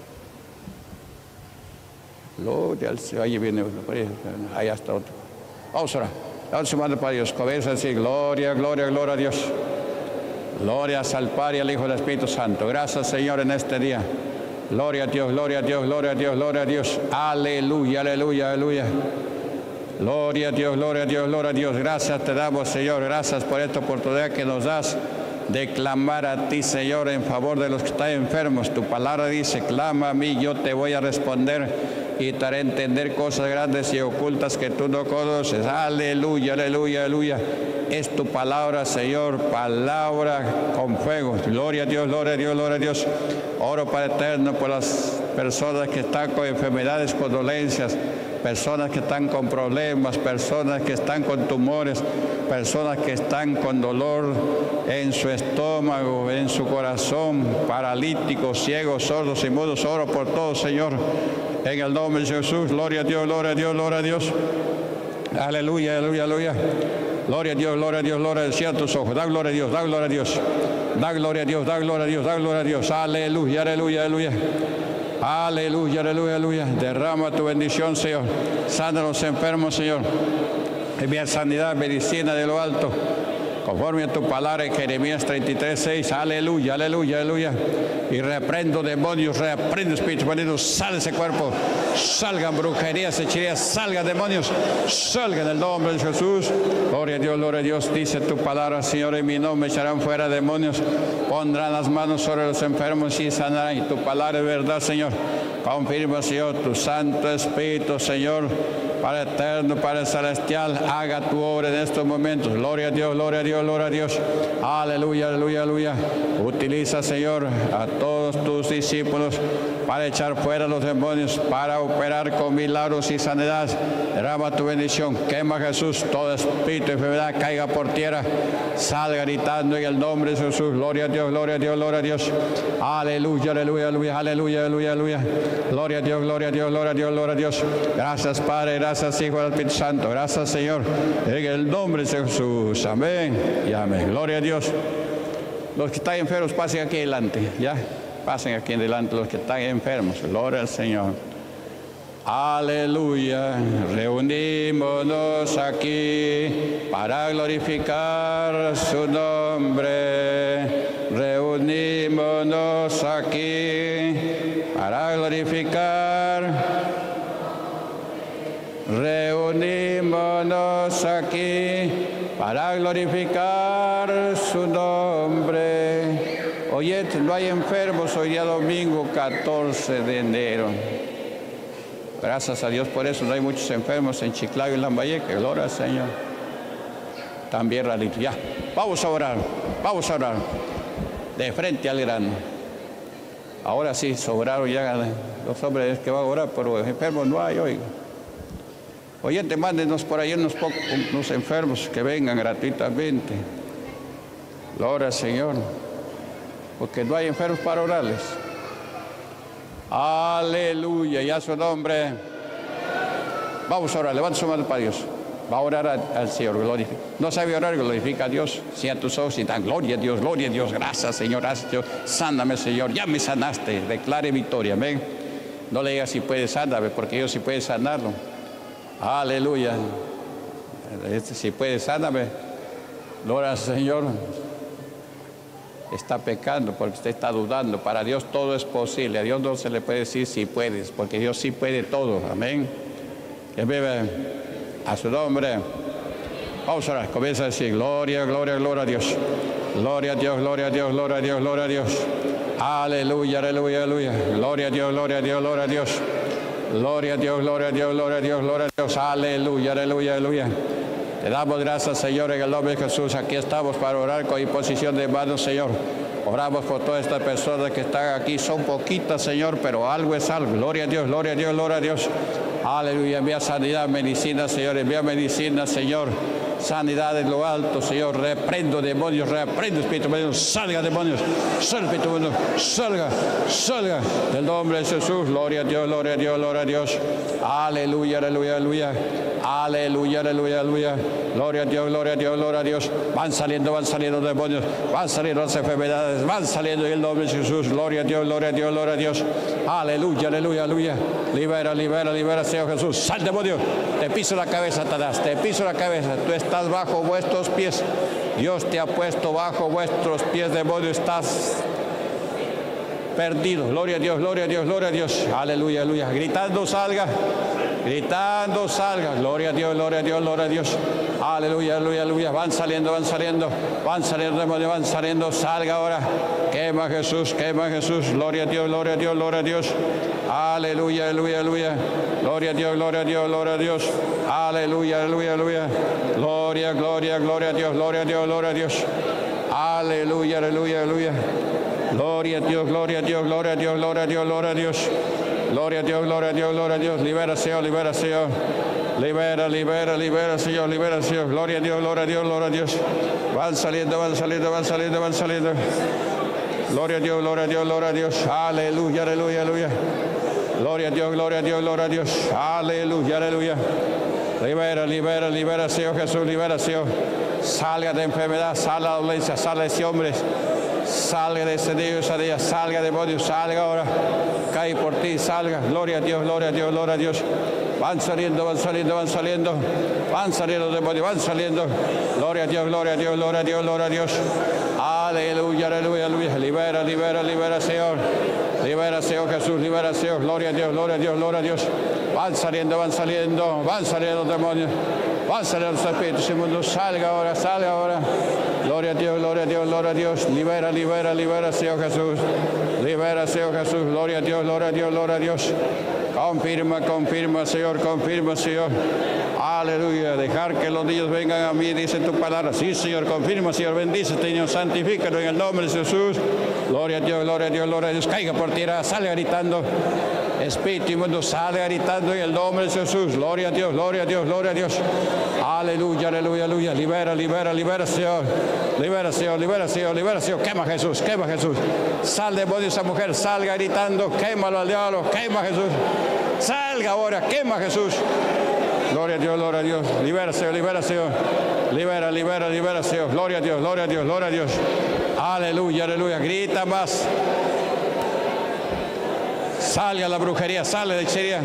Gloria al Señor, ahí viene uno, allá está otro. Vamos a orar, levanta su mano para Dios, comienza a decir gloria, gloria, gloria a Dios. Gloria al Padre y al Hijo y al Espíritu Santo. Gracias, Señor, en este día. Gloria a Dios, gloria a Dios, gloria a Dios, gloria a Dios. Aleluya, aleluya, aleluya. Gloria a Dios, gloria a Dios, gloria a Dios. Gracias te damos, Señor. Gracias por esta oportunidad que nos das de clamar a ti, Señor, en favor de los que están enfermos. Tu palabra dice, clama a mí, yo te voy a responder y te haré entender cosas grandes y ocultas que tú no conoces. Aleluya, aleluya, aleluya. Es tu palabra, Señor, palabra con fuego. Gloria a Dios, gloria a Dios, gloria a Dios. Oro para eterno por las personas que están con enfermedades, con dolencias, personas que están con problemas, personas que están con tumores, personas que están con dolor en su estómago, en su corazón, paralíticos, ciegos, sordos y mudos. Oro por todos, Señor, en el nombre de Jesús. Gloria a Dios, gloria a Dios, gloria a Dios. Aleluya, aleluya, aleluya. Gloria a Dios, gloria a Dios, gloria a Dios. Cierra tus ojos, da gloria a Dios, da gloria a Dios. Da gloria a Dios, da gloria a Dios, da gloria a Dios. Aleluya, aleluya, aleluya. Aleluya, aleluya, aleluya. Derrama tu bendición, Señor. Sana a los enfermos, Señor. Envía sanidad, medicina de lo alto. Conforme a tu palabra en Jeremías 33:6. Aleluya, aleluya, aleluya. Y reprendo demonios, reprendo espíritus malignos. Sale ese cuerpo. Salgan brujerías, hechicerías. Salgan demonios. Salgan en el nombre de Jesús. Gloria a Dios, gloria a Dios. Dice tu palabra, Señor, en mi nombre echarán fuera demonios. Pondrán las manos sobre los enfermos y sanarán. Y tu palabra es verdad, Señor. Confirma, Señor, tu Santo Espíritu, Señor, Padre eterno, Padre celestial, haga tu obra en estos momentos. Gloria a Dios, gloria a Dios, gloria a Dios. Aleluya, aleluya, aleluya. Utiliza, Señor, a todos tus discípulos para echar fuera los demonios, para operar con milagros y sanidades. Derrama tu bendición. Quema, Jesús, todo espíritu de enfermedad caiga por tierra. Salga gritando en el nombre de Jesús. Gloria a Dios, gloria a Dios, gloria a Dios. Aleluya, aleluya, aleluya, aleluya, aleluya, aleluya. Gloria a Dios, gloria a Dios, gloria a Dios, gloria a Dios. Gracias, Padre, gracias, Hijo del Espíritu Santo. Gracias, Señor, en el nombre de Jesús. Amén y amén. Gloria a Dios. Los que están enfermos, pasen aquí adelante, ¿ya? Pasen aquí adelante los que están enfermos. Gloria al Señor. Aleluya. Reunímonos aquí para glorificar su nombre. Reunímonos aquí para glorificar. Reunímonos aquí para glorificar su nombre. Oye, no hay enfermos hoy día domingo 14 de enero. Gracias a Dios por eso, no hay muchos enfermos en Chiclayo y Lambayeque. Gloria al Señor. También rarito. Ya, vamos a orar, vamos a orar. De frente al grano. Ahora sí, sobraron ya los hombres que van a orar, pero enfermos no hay hoy. Oyente, mándenos por ahí unos enfermos que vengan gratuitamente. Gloria al Señor. Porque no hay enfermos para orarles. Aleluya, y a su nombre. Vamos a orar, levanta su mano para Dios. Va a orar al Señor, glorifica. No sabe orar, glorifica a Dios. Cierra tus ojos y dan gloria a Dios, gracias Señor, gracias Dios. Sáname, Señor, ya me sanaste, declare victoria, amén. No le digas si puede sanarme, porque Dios sí puede sanarlo. Aleluya. Si puede sáname, gloria al Señor. Está pecando porque usted está dudando. Para Dios todo es posible. A Dios no se le puede decir si puedes, porque Dios sí puede todo. Amén. Que vive a su nombre. Vamos a orar. Comienza a decir gloria, gloria, gloria a Dios. Gloria a Dios, gloria a Dios, gloria a Dios, gloria a Dios. Aleluya, aleluya, aleluya. Gloria a Dios, gloria a Dios, gloria a Dios. Gloria a Dios, gloria a Dios, gloria a Dios, gloria a Dios. Aleluya, aleluya, aleluya. Te damos gracias, Señor, en el nombre de Jesús. Aquí estamos para orar con imposición de manos, Señor. Oramos por todas estas personas que están aquí. Son poquitas, Señor, pero algo es algo. Gloria a Dios, gloria a Dios, gloria a Dios. Aleluya. Envía sanidad, medicina, Señor. Envía medicina, Señor. Sanidad en lo alto, Señor. Reprendo demonios, reprendo espíritu maligno. Salga demonios, salga espíritu maligno. Salga, salga. En el nombre de Jesús. Gloria a Dios, gloria a Dios, gloria a Dios. Aleluya, aleluya, aleluya. Aleluya, aleluya, aleluya. Gloria a Dios, gloria a Dios, gloria a Dios. Van saliendo demonios, van saliendo las enfermedades, van saliendo en el nombre de Jesús. Gloria a Dios, gloria a Dios, gloria a Dios. Aleluya, aleluya, aleluya. Libera, libera, libera, Señor Jesús. Sal demonio. Te piso la cabeza, Satanás. Te piso la cabeza. Tú estás bajo vuestros pies. Dios te ha puesto bajo vuestros pies, demonio. Estás perdido. Gloria a Dios, gloria a Dios, gloria a Dios. Aleluya, aleluya. Gritando salga. Gritando salga. Gloria a Dios, gloria a Dios, gloria a Dios. Aleluya, aleluya, aleluya. Van saliendo, van saliendo. Van saliendo, demonios, van saliendo. Salga ahora. Quema Jesús, quema Jesús. Gloria a Dios, gloria a Dios, gloria a Dios. Aleluya, aleluya, aleluya. Gloria a Dios, gloria a Dios, gloria a Dios. Aleluya, aleluya, aleluya. Gloria, gloria, gloria a Dios, gloria a Dios, gloria a Dios. Aleluya, aleluya, aleluya. Gloria a Dios, gloria a Dios, gloria a Dios, gloria a Dios, gloria a Dios. Gloria a Dios, gloria a Dios, gloria a Dios. Libera, Señor, libera, Señor. Libera, libera, libera, Señor, libera, Señor. Gloria a Dios, gloria a Dios, gloria a Dios. Van saliendo, van saliendo, van saliendo, van saliendo. Gloria a Dios, gloria a Dios, gloria a Dios. Aleluya, aleluya, aleluya. Gloria a Dios, gloria a Dios, gloria a Dios. Aleluya, aleluya. Libera, libera, libera, Señor Jesús, libera, Señor. Salga de enfermedad, salga de dolencia, salga de ese hombre. Salga de ese Dios, esa día, salga de demonio, salga ahora. Cae por ti, salga. Gloria a Dios, gloria a Dios, gloria a Dios. Van saliendo, van saliendo, van saliendo. Van saliendo demonios, van saliendo. Gloria a Dios, gloria a Dios, gloria a Dios, gloria a Dios. Aleluya, aleluya, aleluya. Libera, libera, libera, Señor. Libera, Señor Jesús, libera, Señor. Gloria a Dios, gloria a Dios, gloria a Dios. Van saliendo los demonios. Van saliendo los espíritus inmundos. Salga ahora, salga ahora. Gloria a Dios, gloria a Dios, gloria a Dios. Libera, libera, libera, Señor Jesús. Libera, Señor Jesús. Gloria a Dios, gloria a Dios, gloria a Dios. Confirma, confirma, Señor, confirma, Señor. Aleluya. Dejar que los niños vengan a mí, dice tu palabra. Sí, Señor, confirma, Señor. Bendice, Señor. Santifícalo en el nombre de Jesús. Gloria a Dios, gloria a Dios, gloria a Dios. Caiga por tierra, sale gritando. Espíritu inmundo, sale gritando en el nombre de Jesús. Gloria a Dios, gloria a Dios, gloria a Dios. Aleluya, aleluya, aleluya. Libera, libera, libera, Señor. Libera, Señor, libera, Señor, libera, Señor. Quema Jesús, quema Jesús. Sal demonio esa mujer, salga gritando. Quémalo al diablo, quema Jesús. Salga ahora, quema Jesús. Gloria a Dios, gloria a Dios. Libera, Señor, libera, Señor. Libera, libera, libera, Señor. Gloria a Dios, gloria a Dios, gloria a Dios. Aleluya, aleluya. Grita más. Salga la brujería, sale de hechicería.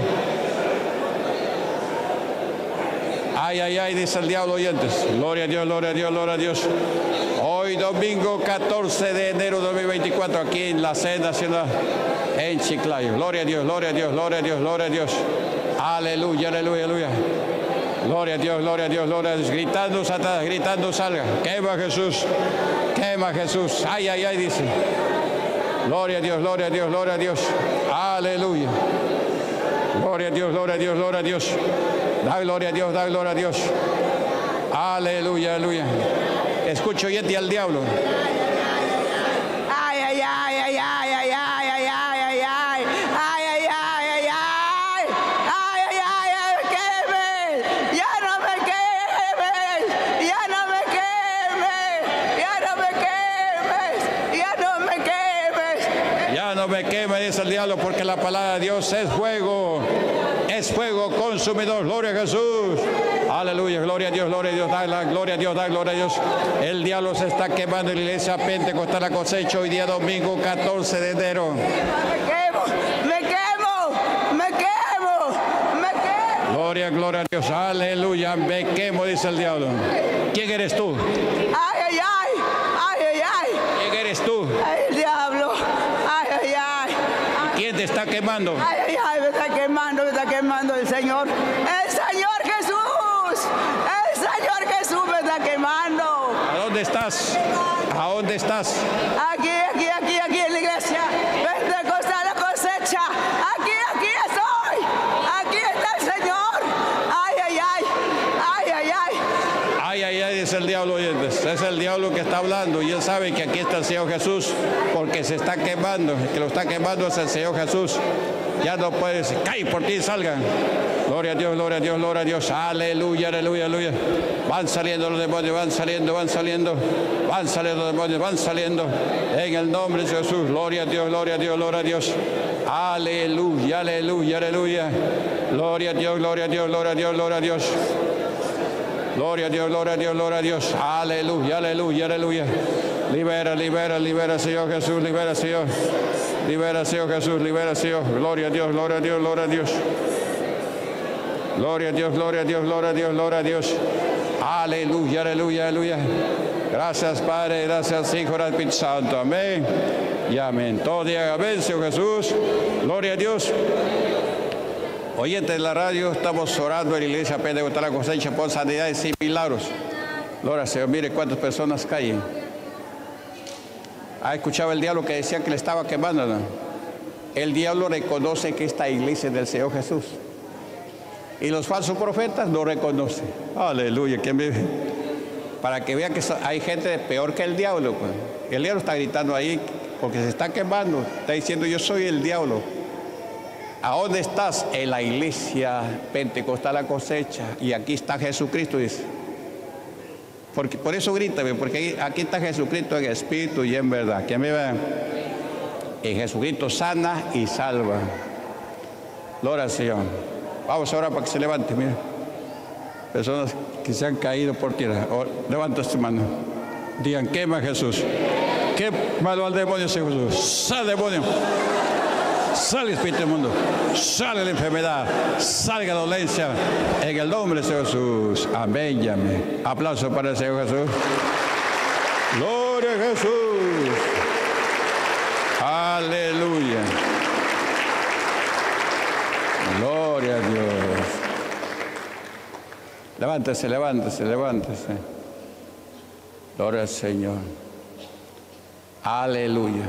Ay, ay, ay, dice el diablo oyentes. Gloria a Dios, gloria a Dios, gloria a Dios. Hoy domingo 14 de enero de 2024 aquí en la sede nacional en Chiclayo. Gloria a Dios, gloria a Dios, gloria a Dios, gloria a Dios. Aleluya, aleluya, aleluya. Gloria a Dios, gloria a Dios, gloria a Dios. Gritando Satanás, gritando salga. Quema Jesús, quema Jesús. Ay, ay, ay, dice. Gloria a Dios, gloria a Dios, gloria a Dios. Aleluya. Gloria a Dios, gloria a Dios, gloria a Dios. Da gloria a Dios, da gloria a Dios. Aleluya, aleluya. Escucho oyente al diablo. Ay, ay, ay, ay, ay, ay, ay, ay, ay, ay, ay, ay, ay, ay, ay, ay, ay, ay, ay, queme, ya no me quemes, ya no me quemes, ya no me quemes, ya no me quemes. Ya no me queme, dice el diablo, porque la palabra de Dios es fuego consumidor. Gloria a Jesús. Aleluya, gloria a Dios, gloria a Dios, gloria a Dios, gloria a Dios. El diablo se está quemando en la iglesia Pentecostal La Cosecha hoy día domingo 14 de enero. Me quemo, me quemo, me quemo, me quemo. Gloria, gloria a Dios, aleluya, me quemo, dice el diablo. ¿Quién eres tú? Ay, ay, ay, ay, ay, ay. ¿Quién eres tú? Ay, el diablo. Ay, ay, ay. ¿Quién te está quemando? Ay, ay, ay, me está quemando el Señor. El Señor Jesús. El Señor Jesús me está quemando. ¿A dónde estás? ¿A dónde estás? Aquí en la iglesia. Pentecostal La Cosecha. Aquí estoy. Aquí está el Señor. Ay, ay, ay. Ay, ay, ay. Ay, ay, ay, es el diablo oyentes. Es el diablo que está hablando y él sabe que aquí está el Señor Jesús porque se está quemando. El que lo está quemando es el Señor Jesús. Ya no puedes, cae por ti, salgan. Gloria a Dios, gloria a Dios, gloria a Dios. Aleluya, aleluya, aleluya. Van saliendo los demonios, van saliendo, van saliendo. Van saliendo los demonios, van saliendo. En el nombre de Jesús. Gloria a Dios, gloria a Dios, gloria a Dios. Aleluya, aleluya, aleluya. Gloria a Dios, gloria a Dios, gloria a Dios, gloria a Dios. Gloria a Dios, gloria a Dios, gloria a Dios. Aleluya, aleluya, aleluya. Libera, libera, libera, Señor Jesús, libera, Señor. Libera, Señor Jesús, libera, Señor. Gloria a Dios, gloria a Dios, gloria a Dios. Gloria a Dios, gloria a Dios, gloria a Dios, gloria a Dios. Aleluya, aleluya, aleluya. Gracias, Padre, gracias, Hijo, gracias, Espíritu Santo. Amén y amén. Todo día, amén, Señor Jesús. Gloria a Dios. Oyentes de la radio, estamos orando en la iglesia Pentecostal La Cosecha por sanidades y milagros. Gloria al Señor. Mire cuántas personas caen. ¿Ha escuchado el diablo que decía que le estaba quemando? ¿No? El diablo reconoce que esta iglesia es del Señor Jesús. Y los falsos profetas lo reconocen. Aleluya. ¿Quién vive? Para que vean que hay gente peor que el diablo. Pues. El diablo está gritando ahí porque se está quemando. Está diciendo, yo soy el diablo. ¿A dónde estás? En la iglesia Pentecostal La Cosecha. Y aquí está Jesucristo, dice. Porque, por eso grítame, porque aquí está Jesucristo en espíritu y en verdad. ¿Quién me ve? Y Jesucristo sana y salva. Gloria al Señor. Vamos ahora para que se levante, mira. Personas que se han caído por tierra. Levanta tu mano. Digan, quema Jesús. Quémalo al demonio, Señor Jesús. Sal demonio. Sale el espíritu del mundo, sale la enfermedad, salga la dolencia, en el nombre de Señor Jesús. Amén y amén. Aplauso para el Señor Jesús. Gloria a Jesús. Aleluya. Gloria a Dios. Levántese, levántese, levántese. Gloria al Señor. Aleluya.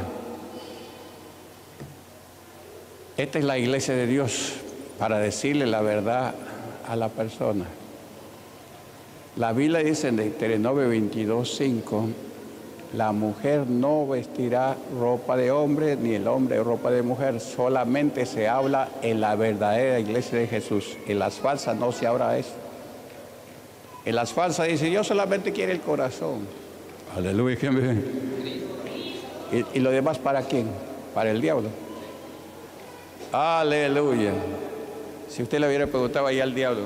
Esta es la iglesia de Dios para decirle la verdad a la persona. La Biblia dice en Deuteronomio 22:5, la mujer no vestirá ropa de hombre, ni el hombre ropa de mujer. Solamente se habla en la verdadera iglesia de Jesús. En las falsas no se habla eso. En las falsas dice, Dios solamente quiere el corazón. Aleluya. ¿Y lo demás para quién? Para el diablo. Aleluya. Si usted le hubiera preguntado ahí al diablo,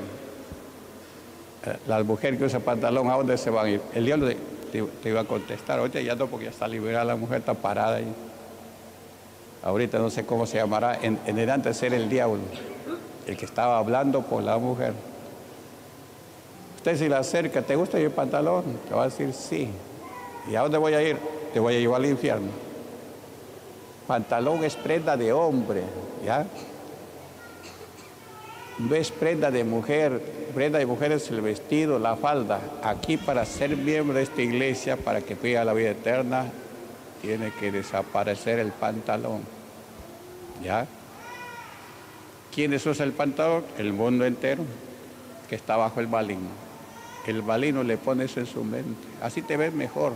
la mujer que usa pantalón, ¿a dónde se van a ir? El diablo te iba a contestar, oye, ya no, porque ya está liberada, la mujer está parada ahí. Ahorita no sé cómo se llamará, en delante de ser el diablo, el que estaba hablando por la mujer. Usted si le acerca, ¿te gusta el pantalón? Te va a decir sí. ¿Y a dónde voy a ir? Te voy a llevar al infierno. Pantalón es prenda de hombre, ¿ya? No es prenda de mujer. Prenda de mujer es el vestido, la falda. Aquí, para ser miembro de esta iglesia, para que pida la vida eterna, tiene que desaparecer el pantalón, ¿ya? ¿Quiénes usan el pantalón? El mundo entero, que está bajo el maligno. El maligno le pone eso en su mente. Así te ves mejor.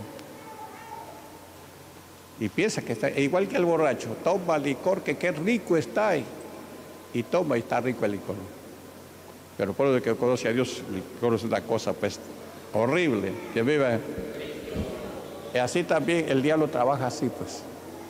Y piensa que está igual que el borracho. Toma licor, que qué rico está ahí. Y toma y está rico el licor. Pero por lo que conoce a Dios, el licor es una cosa pues horrible. Que viva. Y así también el diablo trabaja así pues.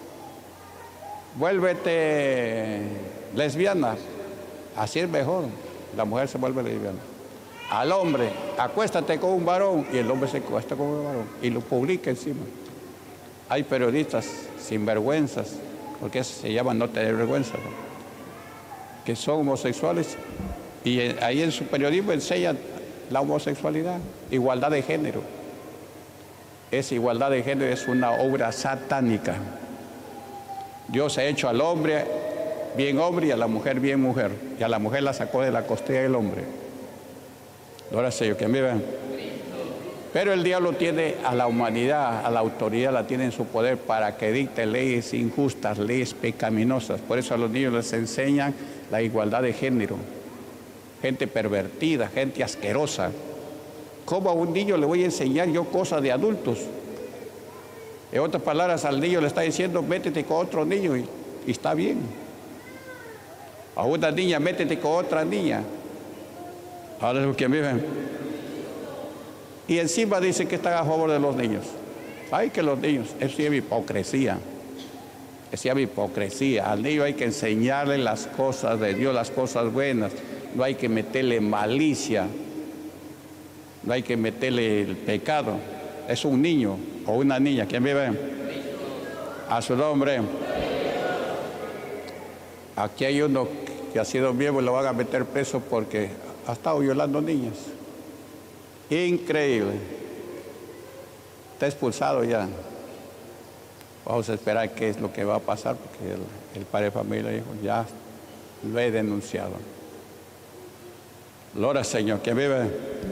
Vuélvete lesbiana. Así es mejor. La mujer se vuelve lesbiana. Al hombre, acuéstate con un varón, y el hombre se acuesta con un varón y lo publica encima. Hay periodistas sinvergüenzas, porque eso se llama no tener vergüenza, ¿no? Que son homosexuales y ahí en su periodismo enseñan la homosexualidad, igualdad de género. Esa igualdad de género es una obra satánica. Dios ha hecho al hombre bien hombre y a la mujer bien mujer, y a la mujer la sacó de la costilla del hombre. Ahora sé yo que me ven. Pero el diablo tiene a la humanidad, a la autoridad, la tiene en su poder para que dicte leyes injustas, leyes pecaminosas. Por eso a los niños les enseñan la igualdad de género. Gente pervertida, gente asquerosa. ¿Cómo a un niño le voy a enseñar yo cosas de adultos? En otras palabras, al niño le está diciendo, métete con otro niño y está bien. A una niña, métete con otra niña. Ahora es lo que viven. Y encima dicen que están a favor de los niños. Ay, que los niños, eso sí es hipocresía. Eso sí es hipocresía. Al niño hay que enseñarle las cosas de Dios, las cosas buenas. No hay que meterle malicia. No hay que meterle el pecado. Es un niño o una niña. ¿Quién vive? A su nombre. Aquí hay uno que ha sido miembro y lo van a meter preso porque ha estado violando niñas. Increíble. Está expulsado ya. Vamos a esperar qué es lo que va a pasar, porque el padre de familia dijo, ya lo he denunciado. Gloria al Señor, que vive.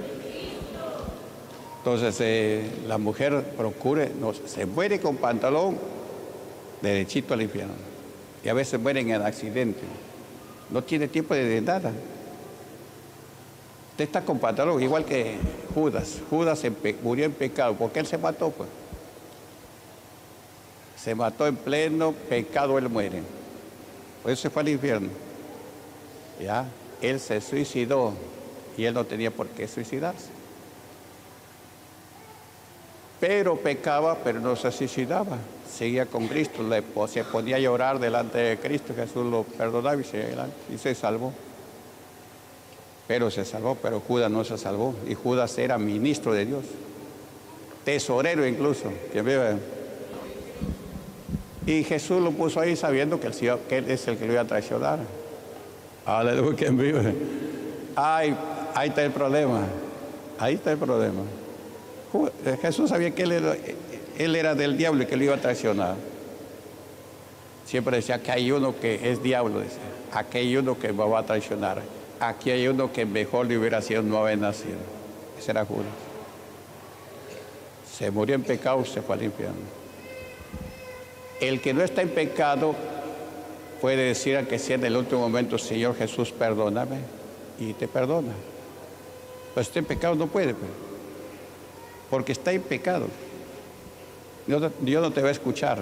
Entonces la mujer procure, no, se muere con pantalón derechito al infierno. Y a veces mueren en accidente. No tiene tiempo de nada. Usted está con pantalón, igual que Judas. Judas murió en pecado. ¿Por qué él se mató? Pues se mató en pleno pecado, él muere. Por eso se fue al infierno. ¿Ya? Él se suicidó y él no tenía por qué suicidarse. Pero pecaba, pero no se suicidaba. Seguía con Cristo, se ponía a llorar delante de Cristo. Jesús lo perdonaba y se salvó. Pero se salvó, pero Judas no se salvó. Y Judas era ministro de Dios, tesorero incluso, que vive. Y Jesús lo puso ahí sabiendo que él es el que lo iba a traicionar. Aleluya, que vive. Ahí está el problema. Ahí está el problema. Jesús sabía que él era del diablo y que lo iba a traicionar. Siempre decía que hay uno que es diablo, decía. Aquí hay uno que me va a traicionar. aquí hay uno que mejor le hubiera sido no haber nacido. Ese era Judas. Se murió en pecado, se fue al infierno. El que no está en pecado puede decir que si en el último momento, Señor Jesús, perdóname, y te perdona. Pero si está en pecado no puede, porque está en pecado. Dios no te va a escuchar.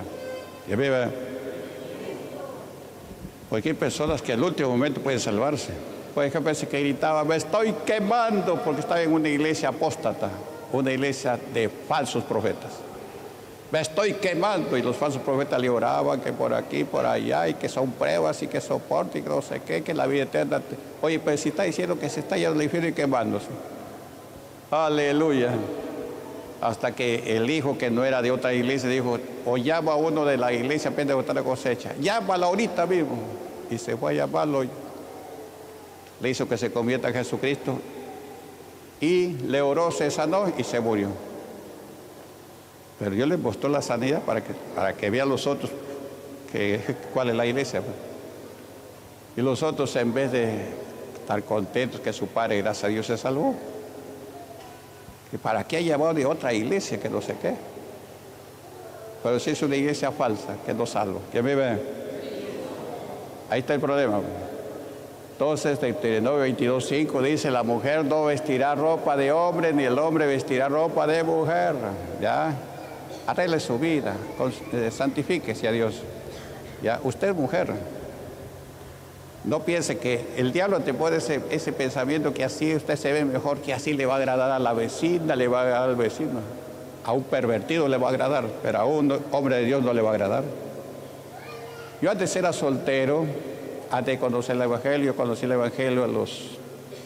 Porque hay personas que al último momento pueden salvarse. Por ejemplo, ese que gritaba, me estoy quemando, porque estaba en una iglesia apóstata, una iglesia de falsos profetas. Me estoy quemando, y los falsos profetas le oraban que por aquí, por allá, y que son pruebas, y que soporte, y que no sé qué, que la vida eterna. Oye, pues si está diciendo que se está yendo al infierno y quemándose. Aleluya. Hasta que el hijo, que no era de otra iglesia, dijo, o llama a uno de la iglesia pentecostal de cosecha, llámalo ahorita mismo. Y se fue a llamarlo. Le hizo que se convierta en Jesucristo, y le oró, se sanó y se murió. Pero Dios le mostró la sanidad para que vean los otros cuál es la iglesia. Y los otros, en vez de estar contentos que su padre, gracias a Dios, se salvó, que para qué ha llamado de otra iglesia, que no sé qué. Pero si es una iglesia falsa, que no salva. ¿Quién me ve? Ahí está el problema. Entonces, Deuteronomio 22:5 dice, la mujer no vestirá ropa de hombre, ni el hombre vestirá ropa de mujer. ¿Ya? Arregle su vida, santifíquese a Dios. ¿Ya? Usted es mujer. No piense que el diablo te pone ese pensamiento que así usted se ve mejor, que así le va a agradar a la vecina, le va a agradar al vecino. A un pervertido le va a agradar, pero a un hombre de Dios no le va a agradar. Yo antes era soltero, antes de conocer el Evangelio, conocí el Evangelio a los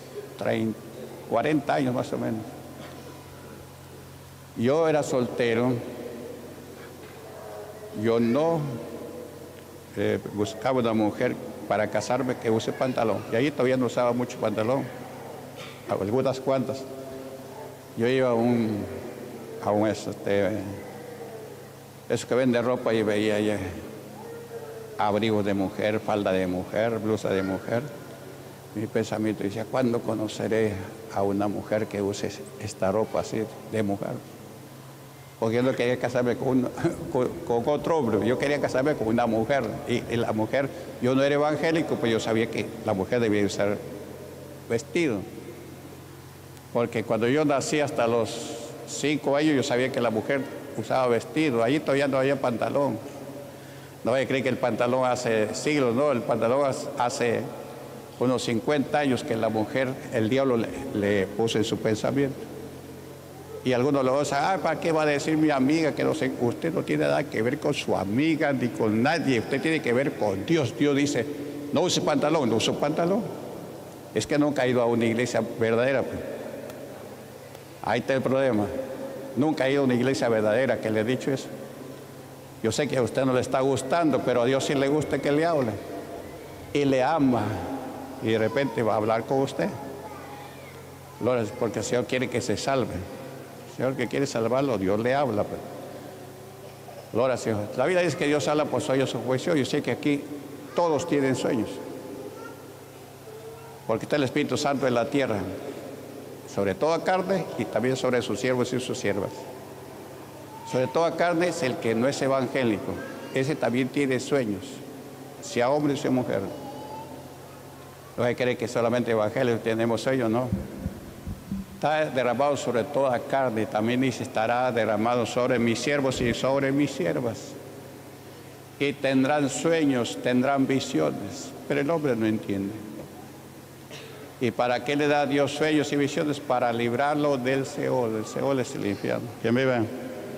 40 años más o menos. Yo era soltero, yo no buscaba una mujer para casarme que use pantalón. Y ahí todavía no usaba mucho pantalón, algunas cuantas. Yo iba a eso que vende ropa, y veía allá abrigo de mujer, falda de mujer, blusa de mujer. Mi pensamiento decía, ¿cuándo conoceré a una mujer que use esta ropa así de mujer? Porque yo no quería casarme con otro hombre, yo quería casarme con una mujer. Y la mujer, yo no era evangélico, pues yo sabía que la mujer debía usar vestido. Porque cuando yo nací, hasta los 5 años, yo sabía que la mujer usaba vestido. Allí todavía no había pantalón. No voy a creer que el pantalón hace siglos, no, el pantalón hace unos 50 años que la mujer, el diablo le puso en su pensamiento. Y algunos lo usan, ¿para qué va a decir mi amiga? Que no sé, usted no tiene nada que ver con su amiga ni con nadie, usted tiene que ver con Dios. Dios dice, no use pantalón, no use pantalón. Es que nunca ha ido a una iglesia verdadera. Ahí está el problema. Nunca ha ido a una iglesia verdadera que le he dicho eso. Yo sé que a usted no le está gustando, pero a Dios sí le gusta que le hable. Y le ama. Y de repente va a hablar con usted. Gloria, porque el Señor quiere que se salve. El Señor que quiere salvarlo, Dios le habla. Gloria al Señor. La Biblia dice que Dios habla por sueños o juicio. Yo sé que aquí todos tienen sueños. Porque está el Espíritu Santo en la tierra. Sobre toda carne y también sobre sus siervos y sus siervas. Sobre toda carne es el que no es evangélico. Ese también tiene sueños, sea hombre o sea mujer. No hay que creer que solamente evangélicos tenemos sueños, no. Está derramado sobre toda carne. También dice, estará derramado sobre mis siervos y sobre mis siervas. Y tendrán sueños, tendrán visiones. Pero el hombre no entiende. ¿Y para qué le da Dios sueños y visiones? Para librarlo del Seol. El Seol es el infierno. ¿Quién me ve?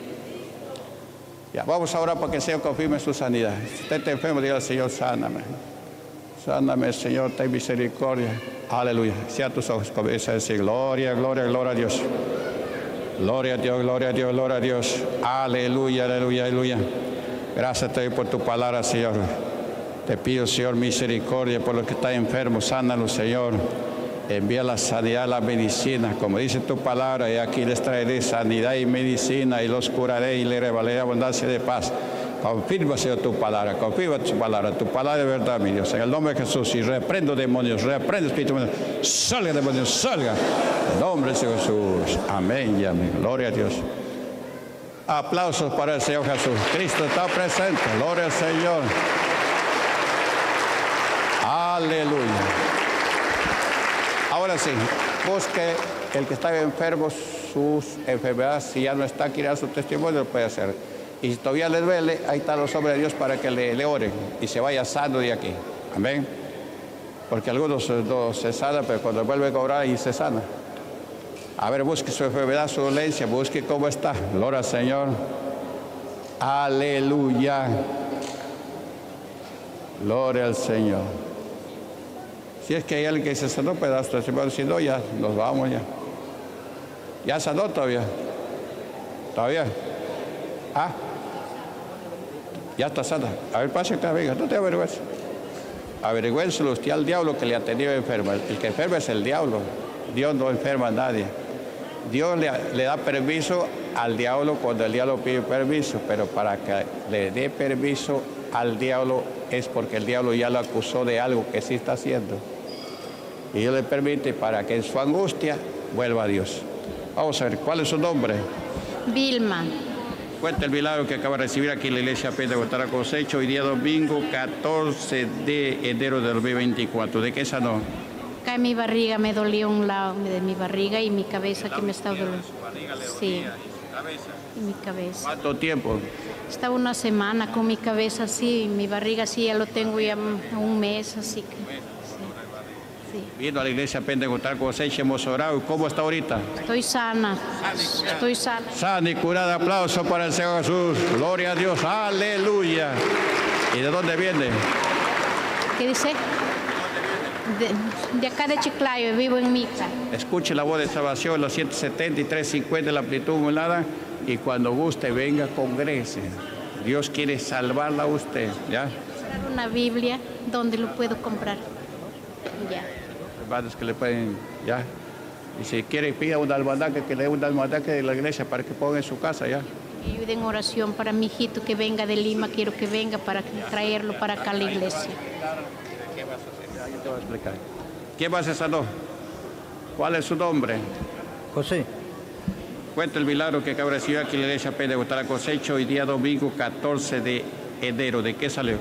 Ya, vamos ahora para que el Señor confirme su sanidad. Si usted está enfermo, diga al Señor, sáname. Sáname, Señor, ten misericordia. Aleluya. Sea tus ojos, comienza a decir, gloria, gloria, gloria a Dios. Gloria a Dios, gloria a Dios, gloria a Dios. Aleluya, aleluya, aleluya. Gracias te doy por tu palabra, Señor. Te pido, Señor, misericordia por los que están enfermos. Sánalo, Señor. Envía la sanidad, la medicina, como dice tu palabra, y aquí les traeré sanidad y medicina, y los curaré y les revelaré abundancia de paz. Confirma, Señor, tu palabra, confirma tu palabra de verdad, mi Dios, en el nombre de Jesús. Y reprendo demonios, reprendo espíritu, salga demonios, salga. En el nombre de Jesús. Amén y amén. Gloria a Dios. Aplausos para el Señor Jesús. Cristo está presente. Gloria al Señor. Aleluya. Ahora sí, busque el que está enfermo sus enfermedades. Si ya no está, quiere dar su testimonio, lo puede hacer. Y si todavía le duele, ahí están los hombres de Dios para que le oren y se vaya sano de aquí. Amén. Porque algunos no se sanan, pero cuando vuelve a cobrar y se sana. A ver, busque su enfermedad, su dolencia, busque cómo está. Gloria al Señor. Aleluya. Gloria al Señor. Si es que hay alguien que se sanó, pues da su testimonio. Si no, ya nos vamos ya. ¿Ya sanó todavía? ¿Todavía? ¿Ah? Ya está sana. A ver, pase acá, venga, no te avergüences. Avergüénselo usted al diablo que le ha tenido enfermo. El que enferma es el diablo. Dios no enferma a nadie. Dios le da permiso al diablo cuando el diablo pide permiso, pero para que le dé permiso al diablo es porque el diablo ya lo acusó de algo que sí está haciendo. Y Dios le permite para que en su angustia vuelva a Dios. Vamos a ver, ¿cuál es su nombre? Vilma. Cuenta el milagro que acaba de recibir aquí en la iglesia Pentecostal La Cosecha, hoy día domingo 14 de enero de 2024. ¿De qué sanó? Acá en mi barriga me dolía un lado de mi barriga y mi cabeza que me estaba doliendo. Sí, y mi cabeza. ¿Cuánto tiempo? Estaba una semana con mi cabeza así, mi barriga así, ya lo tengo ya un mes, así que sí. Vino a la iglesia Pentecostal Cosecha, hemos orado. ¿Cómo está ahorita? Estoy sana, estoy sana. Sana y curada. Aplauso para el Señor Jesús. Gloria a Dios. Aleluya. ¿Y de dónde viene? ¿Qué dice? De acá de Chiclayo, vivo en Mica. Escuche la voz de salvación, los 173.50 la amplitud modulada, y cuando guste venga, congrese. Dios quiere salvarla a usted, ¿ya? Una Biblia, ¿dónde lo puedo comprar? Ya. Hermanos que le pueden, ¿ya? Y si quiere, pida un almanaque, que le dé un almanaque de la iglesia para que ponga en su casa, ¿ya? Me ayuden en oración para mi hijito que venga de Lima, quiero que venga para traerlo para acá a la iglesia. Te voy a explicar. ¿Quién más se sanó? ¿Cuál es su nombre? José, Cuenta el milagro que acaba de recibir aquí en la iglesia Pentecostal La Cosecha, hoy día domingo 14 de enero. ¿De qué salió?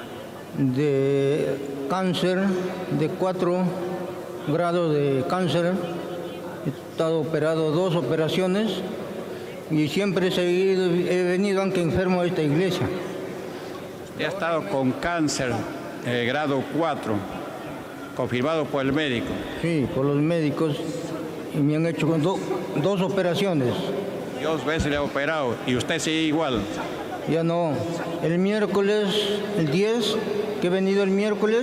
de cáncer, de 4 grados de cáncer. He estado operado 2 operaciones y siempre he venido aunque enfermo a esta iglesia. Usted ha estado con cáncer grado 4, confirmado por el médico. Sí, por los médicos, y me han hecho 2 operaciones. 2 veces le ha operado y usted sigue igual. Ya no. El miércoles, el 10, que he venido el miércoles,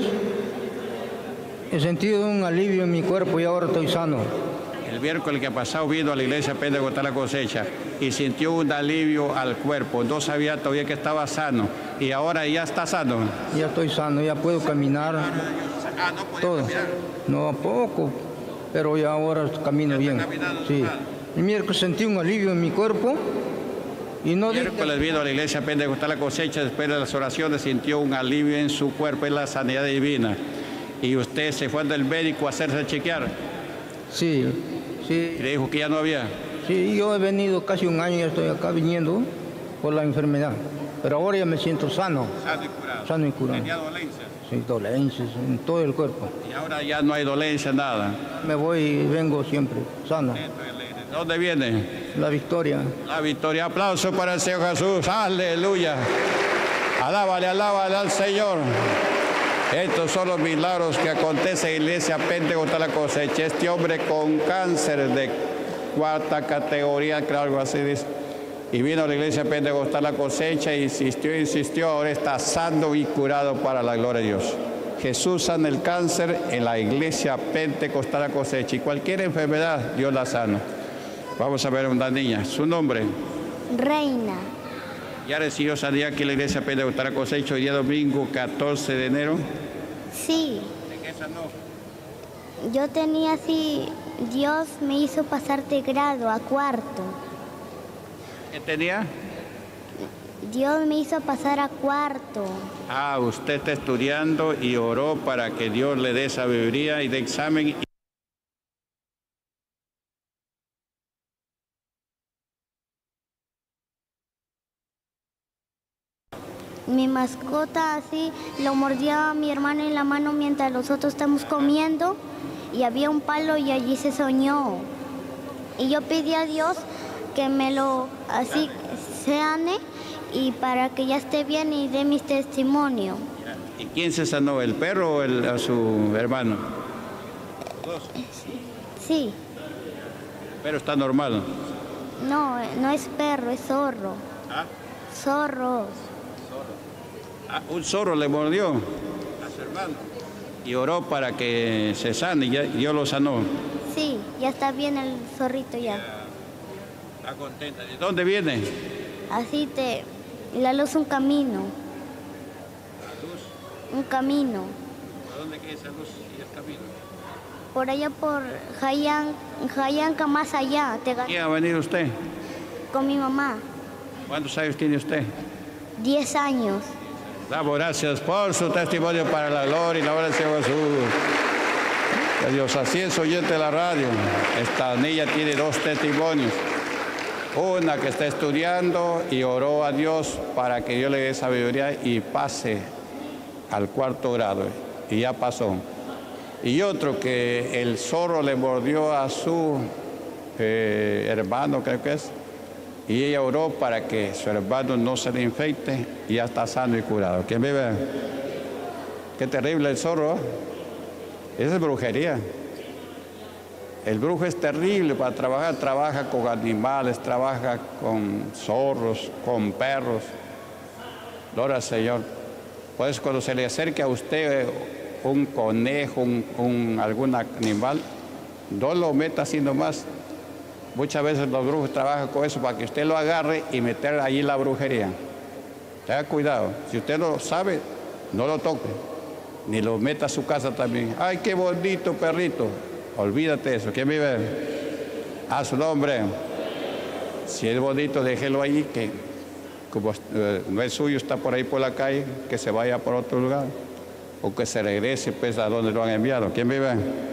he sentido un alivio en mi cuerpo y ahora estoy sano. El miércoles que ha pasado vino a la iglesia Pentecostal La Cosecha y sintió un alivio al cuerpo. No sabía todavía que estaba sano y ahora ya está sano. Ya estoy sano, ya puedo caminar. Todo. No, poco, pero ya ahora camino bien. Sí. El miércoles sentí un alivio en mi cuerpo y no. El miércoles vino a la iglesia Pentecostal La Cosecha, después de las oraciones sintió un alivio en su cuerpo, en la sanidad divina. Y usted se fue del médico a hacerse chequear. Sí, sí. Y le dijo que ya no había. Sí, yo he venido casi un año, ya estoy acá viniendo por la enfermedad. Pero ahora ya me siento sano. Sano y curado. Sano y curado. ¿Tenía dolencias? Sí, dolencias en todo el cuerpo. Y ahora ya no hay dolencia, nada. Me voy y vengo siempre sano. ¿De dónde viene? La victoria. La victoria. Aplauso para el Señor Jesús. Aleluya. Alábale, alábale al Señor. Estos son los milagros que acontecen en la iglesia Pentecostal La Cosecha. Este hombre con cáncer de 4ª categoría, creo algo así dice, y vino a la iglesia Pentecostal La Cosecha, insistió, ahora está sano y curado para la gloria de Dios. Jesús sana el cáncer en la iglesia Pentecostal La Cosecha y cualquier enfermedad Dios la sana. Vamos a ver a una niña. ¿Su nombre? Reina. ¿Ya recibió sanidad aquí en la iglesia Pentecostal La Cosecha hoy día domingo 14 de enero? Sí. ¿De qué sanó? Yo tenía así, Dios me hizo pasar de grado a 4. ¿Qué tenía? Dios me hizo pasar a cuarto. Ah, usted está estudiando y oró para que Dios le dé sabiduría y de examen. Mi mascota así lo mordía a mi hermano en la mano mientras nosotros estamos comiendo y había un palo y allí se soñó. Y yo pedí a Dios que me lo así sane y para que ya esté bien y dé mi testimonio. ¿Y quién se sanó, el perro o a su hermano? ¿Los dos? Sí. ¿El perro está normal? No, no es perro, es zorro. ¿Ah? Zorros. Ah, un zorro le mordió a su hermano y oró para que se sane y Dios lo sanó. Sí, ya está bien el zorrito ya. Está contenta. ¿De dónde viene? Así la luz un camino. ¿La luz? Un camino. ¿A dónde queda esa luz y el camino? Por allá por Jayanca, más allá. ¿Quién ha venido usted? Con mi mamá. ¿Cuántos años tiene usted? 10 años. Damos gracias por su testimonio para la gloria y la obra del Señor Jesús. Que Dios, así es oyente de la radio. Esta niña tiene 2 testimonios. Una que está estudiando y oró a Dios para que Dios le dé sabiduría y pase al 4º grado. Y ya pasó. Y otro que el zorro le mordió a su hermano, creo que es. Y ella oró para que su hermano no se le infecte y ya está sano y curado. ¿Quién vive? Qué terrible el zorro. Esa es brujería. El brujo es terrible para trabajar. Trabaja con animales, trabaja con zorros, con perros. Gloria al Señor. Pues cuando se le acerque a usted un conejo, algún animal, no lo meta así nomás. Muchas veces los brujos trabajan con eso para que usted lo agarre y meter allí la brujería. Tenga cuidado. Si usted no lo sabe, no lo toque. Ni lo meta a su casa también. ¡Ay, qué bonito perrito! Olvídate eso. ¿Quién vive? A su nombre. Si es bonito, déjelo allí, que como no es suyo, está por ahí por la calle, que se vaya por otro lugar. O que se regrese pues a donde lo han enviado. ¿Quién vive?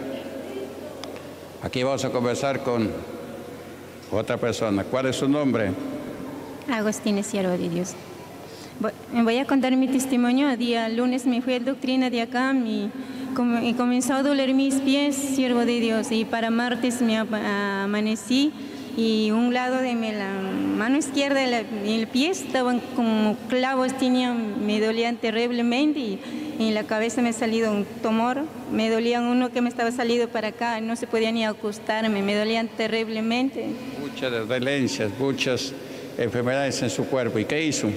Aquí vamos a conversar con otra persona. ¿Cuál es su nombre? Agustina, sierva de Dios. Voy a contar mi testimonio. El día lunes me fui a doctrina de acá y comenzó a doler mis pies, siervo de Dios. Y para martes me amanecí y un lado de la mano izquierda y el pie estaban como clavos, me dolían terriblemente y en la cabeza me ha salido un tumor. Me dolían uno que me estaba salido para acá, no se podía ni acostarme, me dolían terriblemente. Muchas dolencias, muchas enfermedades en su cuerpo. ¿Y qué hizo?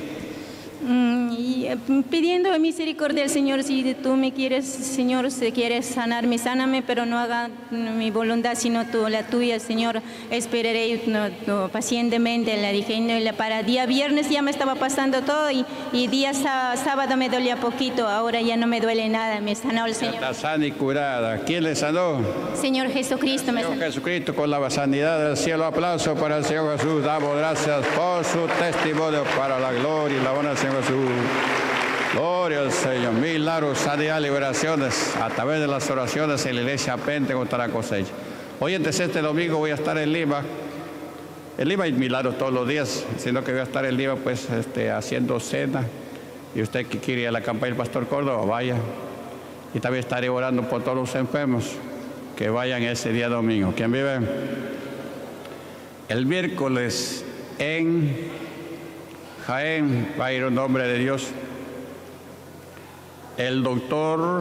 Pidiendo misericordia al Señor, si tú me quieres, Señor, si quieres sanarme, sáname, pero no haga mi voluntad, sino la tuya, Señor. Esperaré pacientemente, le dije. Para día viernes ya me estaba pasando todo y día sábado me dolía poquito, ahora ya no me duele nada, me sanó el Señor. Está sana y curada. ¿Quién le sanó? Señor Jesucristo me sanó. Señor Jesucristo, con la sanidad del cielo. Aplauso para el Señor Jesús. Damos gracias por su testimonio para la gloria y la honra del Señor Jesús. Gloria al Señor. Milagros, sanidad, liberaciones a través de las oraciones en la iglesia Pentecostal La Cosecha. Hoy, este domingo, voy a estar en Lima. En Lima hay milagros todos los días, sino que voy a estar en Lima pues haciendo cena. Y usted que quiere ir a la campaña del Pastor Córdoba, vaya. Y también estaré orando por todos los enfermos que vayan ese día domingo. ¿Quién vive? El miércoles en Jaén va a ir un hombre de Dios. El doctor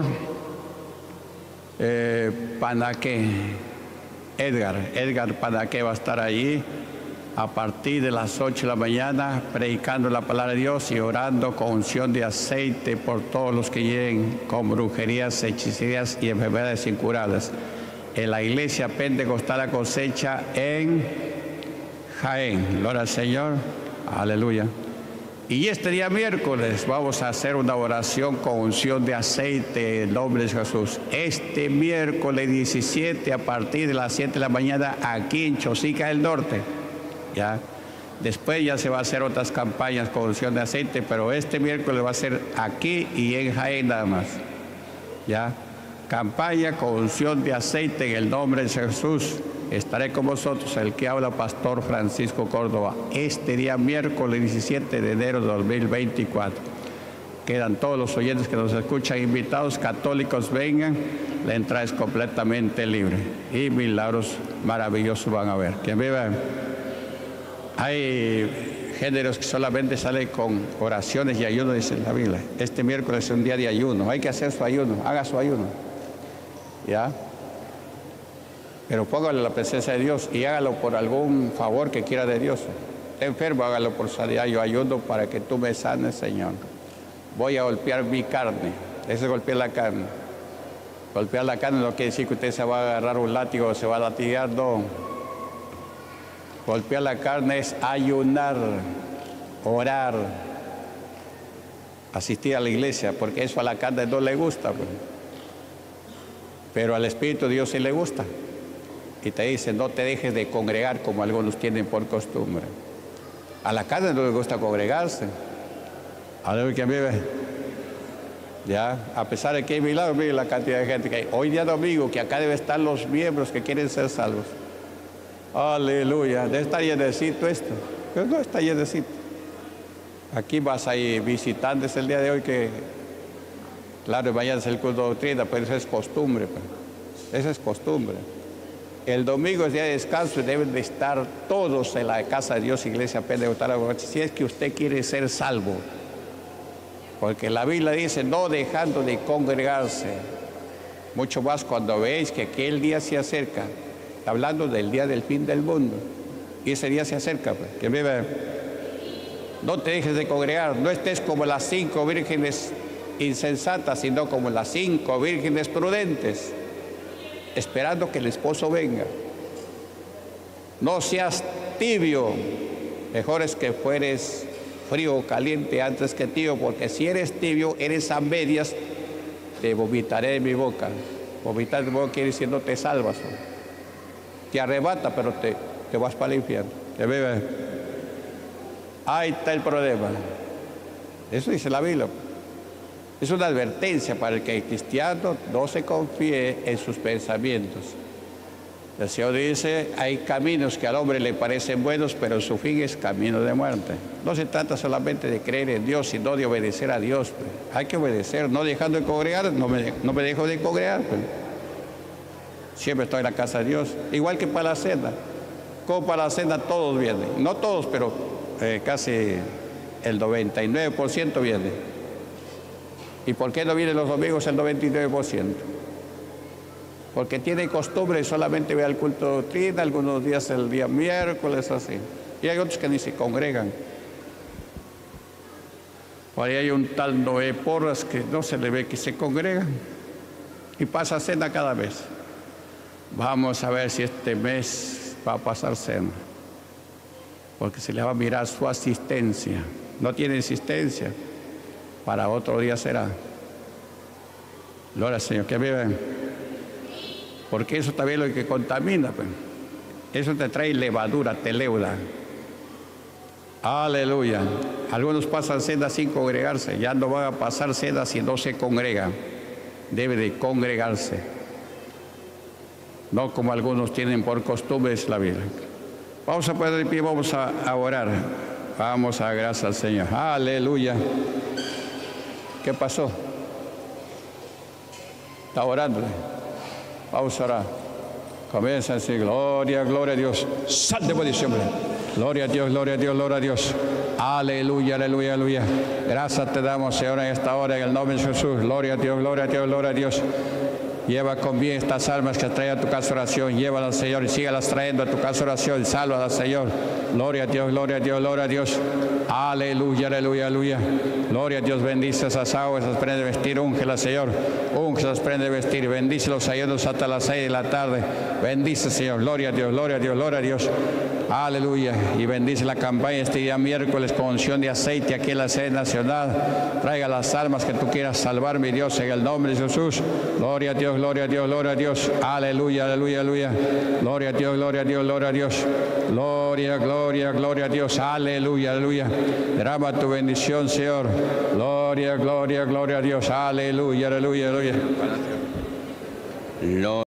Panaque, Edgar Panaque va a estar allí a partir de las 8 de la mañana predicando la palabra de Dios y orando con unción de aceite por todos los que lleguen con brujerías, hechicerías y enfermedades incurables. En la iglesia Pentecostal La Cosecha en Jaén. Gloria al Señor. Aleluya. Y este día miércoles vamos a hacer una oración con unción de aceite en nombre de Jesús. Este miércoles 17 a partir de las 7 de la mañana aquí en Chosica del Norte. ¿Ya? Después ya se va a hacer otras campañas con unción de aceite, pero este miércoles va a ser aquí y en Jaén nada más. ¿Ya? Campaña con unción de aceite en el nombre de Jesús. Estaré con vosotros, el que habla, Pastor Francisco Córdoba, este día miércoles 17 de enero de 2024. Quedan todos los oyentes que nos escuchan invitados, católicos, vengan, la entrada es completamente libre y milagros maravillosos van a ver. ¿Quién vive? Hay géneros que solamente salen con oraciones y ayuno, dice la Biblia. Este miércoles es un día de ayuno, hay que hacer su ayuno, haga su ayuno. ¿Ya? Pero póngale la presencia de Dios y hágalo por algún favor que quiera de Dios. Está enfermo, hágalo por sanidad. Yo ayuno para que tú me sanes, Señor. Voy a golpear mi carne. Eso es golpear la carne. Golpear la carne no quiere decir que usted se va a agarrar un látigo o se va a latigar, no. Golpear la carne es ayunar, orar, asistir a la iglesia, porque eso a la carne no le gusta, pues. Pero al Espíritu de Dios sí le gusta. Y te dice, no te dejes de congregar como algunos tienen por costumbre. A la carne no le gusta congregarse. A ver quién vive. Ya, a pesar de que hay milagros, mire la cantidad de gente que hay. Hoy día domingo, que acá deben estar los miembros que quieren ser salvos. Aleluya, debe estar llenecito esto. Pero no está llenecito. Aquí vas a ir visitantes el día de hoy que, claro, mañana es el culto de doctrina, pero eso es costumbre. Pues. Eso es costumbre. El domingo es día de descanso y deben de estar todos en la casa de Dios, iglesia pentecostal, si es que usted quiere ser salvo. Porque la Biblia dice, no dejando de congregarse. Mucho más cuando veis que aquel día se acerca. Está hablando del día del fin del mundo. Y ese día se acerca. Pues. Que vive. No te dejes de congregar. No estés como las 5 vírgenes insensatas, sino como las 5 vírgenes prudentes, esperando que el esposo venga. No seas tibio. Mejor es que fueres frío o caliente antes que tibio, porque si eres tibio, eres a medias, te vomitaré de mi boca. Vomitar de mi boca quiere decir no te salvas. Te arrebata, pero te vas para el infierno. ¿Te bebe? Ahí está el problema. Eso dice la Biblia. Es una advertencia para el que el cristiano no se confíe en sus pensamientos. El Señor dice, hay caminos que al hombre le parecen buenos, pero su fin es camino de muerte. No se trata solamente de creer en Dios, sino de obedecer a Dios. Pues. Hay que obedecer, no dejando de congregar, no me dejo de congregar. Pues. Siempre estoy en la casa de Dios. Igual que para la cena. Como para la cena todos vienen. No todos, pero casi el 99% viene. ¿Y por qué no vienen los domingos el 99%? Porque tiene costumbre solamente ver el culto de doctrina, algunos días el día miércoles, así. Y hay otros que ni se congregan. Por ahí hay un tal Noé Porras que no se le ve que se congrega y pasa cena cada vez. Vamos a ver si este mes va a pasar cena, porque se le va a mirar su asistencia. No tiene asistencia, para otro día será. Gloria al Señor, que viven. Porque eso también es lo que contamina, pues. Eso te trae levadura, te leuda. Aleluya. Algunos pasan cena sin congregarse, ya no van a pasar cena si no se congregan. Debe de congregarse. No como algunos tienen por costumbre, es la Biblia. Vamos a poner de pie, vamos a orar. Vamos a dar gracias al Señor. Aleluya. ¿Qué pasó? Está orando. Vamos a orar. Comienza a decir, gloria, gloria a Dios. Sal de bendición. Gloria a Dios, gloria a Dios, gloria a Dios. Aleluya, aleluya, aleluya. Gracias te damos, Señor, en esta hora, en el nombre de Jesús. Gloria a Dios, gloria a Dios, gloria a Dios. Lleva con bien estas almas que trae a tu casa oración. Llévalas, Señor, y sígalas trayendo a tu casa oración. Sálvalas, Señor. Gloria a Dios, gloria a Dios, gloria a Dios. Aleluya, aleluya, aleluya. Gloria a Dios, bendice esas aguas, esas prendas de vestir, úngelas, Señor. Unge esas prendas de vestir. Bendice los ayunos hasta las 6 de la tarde. Bendice, Señor. Gloria a Dios, gloria a Dios, gloria a Dios. Aleluya. Y bendice la campaña este día miércoles con unción de aceite aquí en la sede nacional. Traiga las almas que tú quieras salvar, mi Dios, en el nombre de Jesús. Gloria a Dios, gloria a Dios, gloria a Dios. Aleluya, aleluya, aleluya. Gloria a Dios, gloria a Dios, gloria a Dios. Gloria, gloria, gloria a Dios. Aleluya, aleluya. Derrama tu bendición, Señor. Gloria, gloria, gloria a Dios. Aleluya, aleluya, aleluya.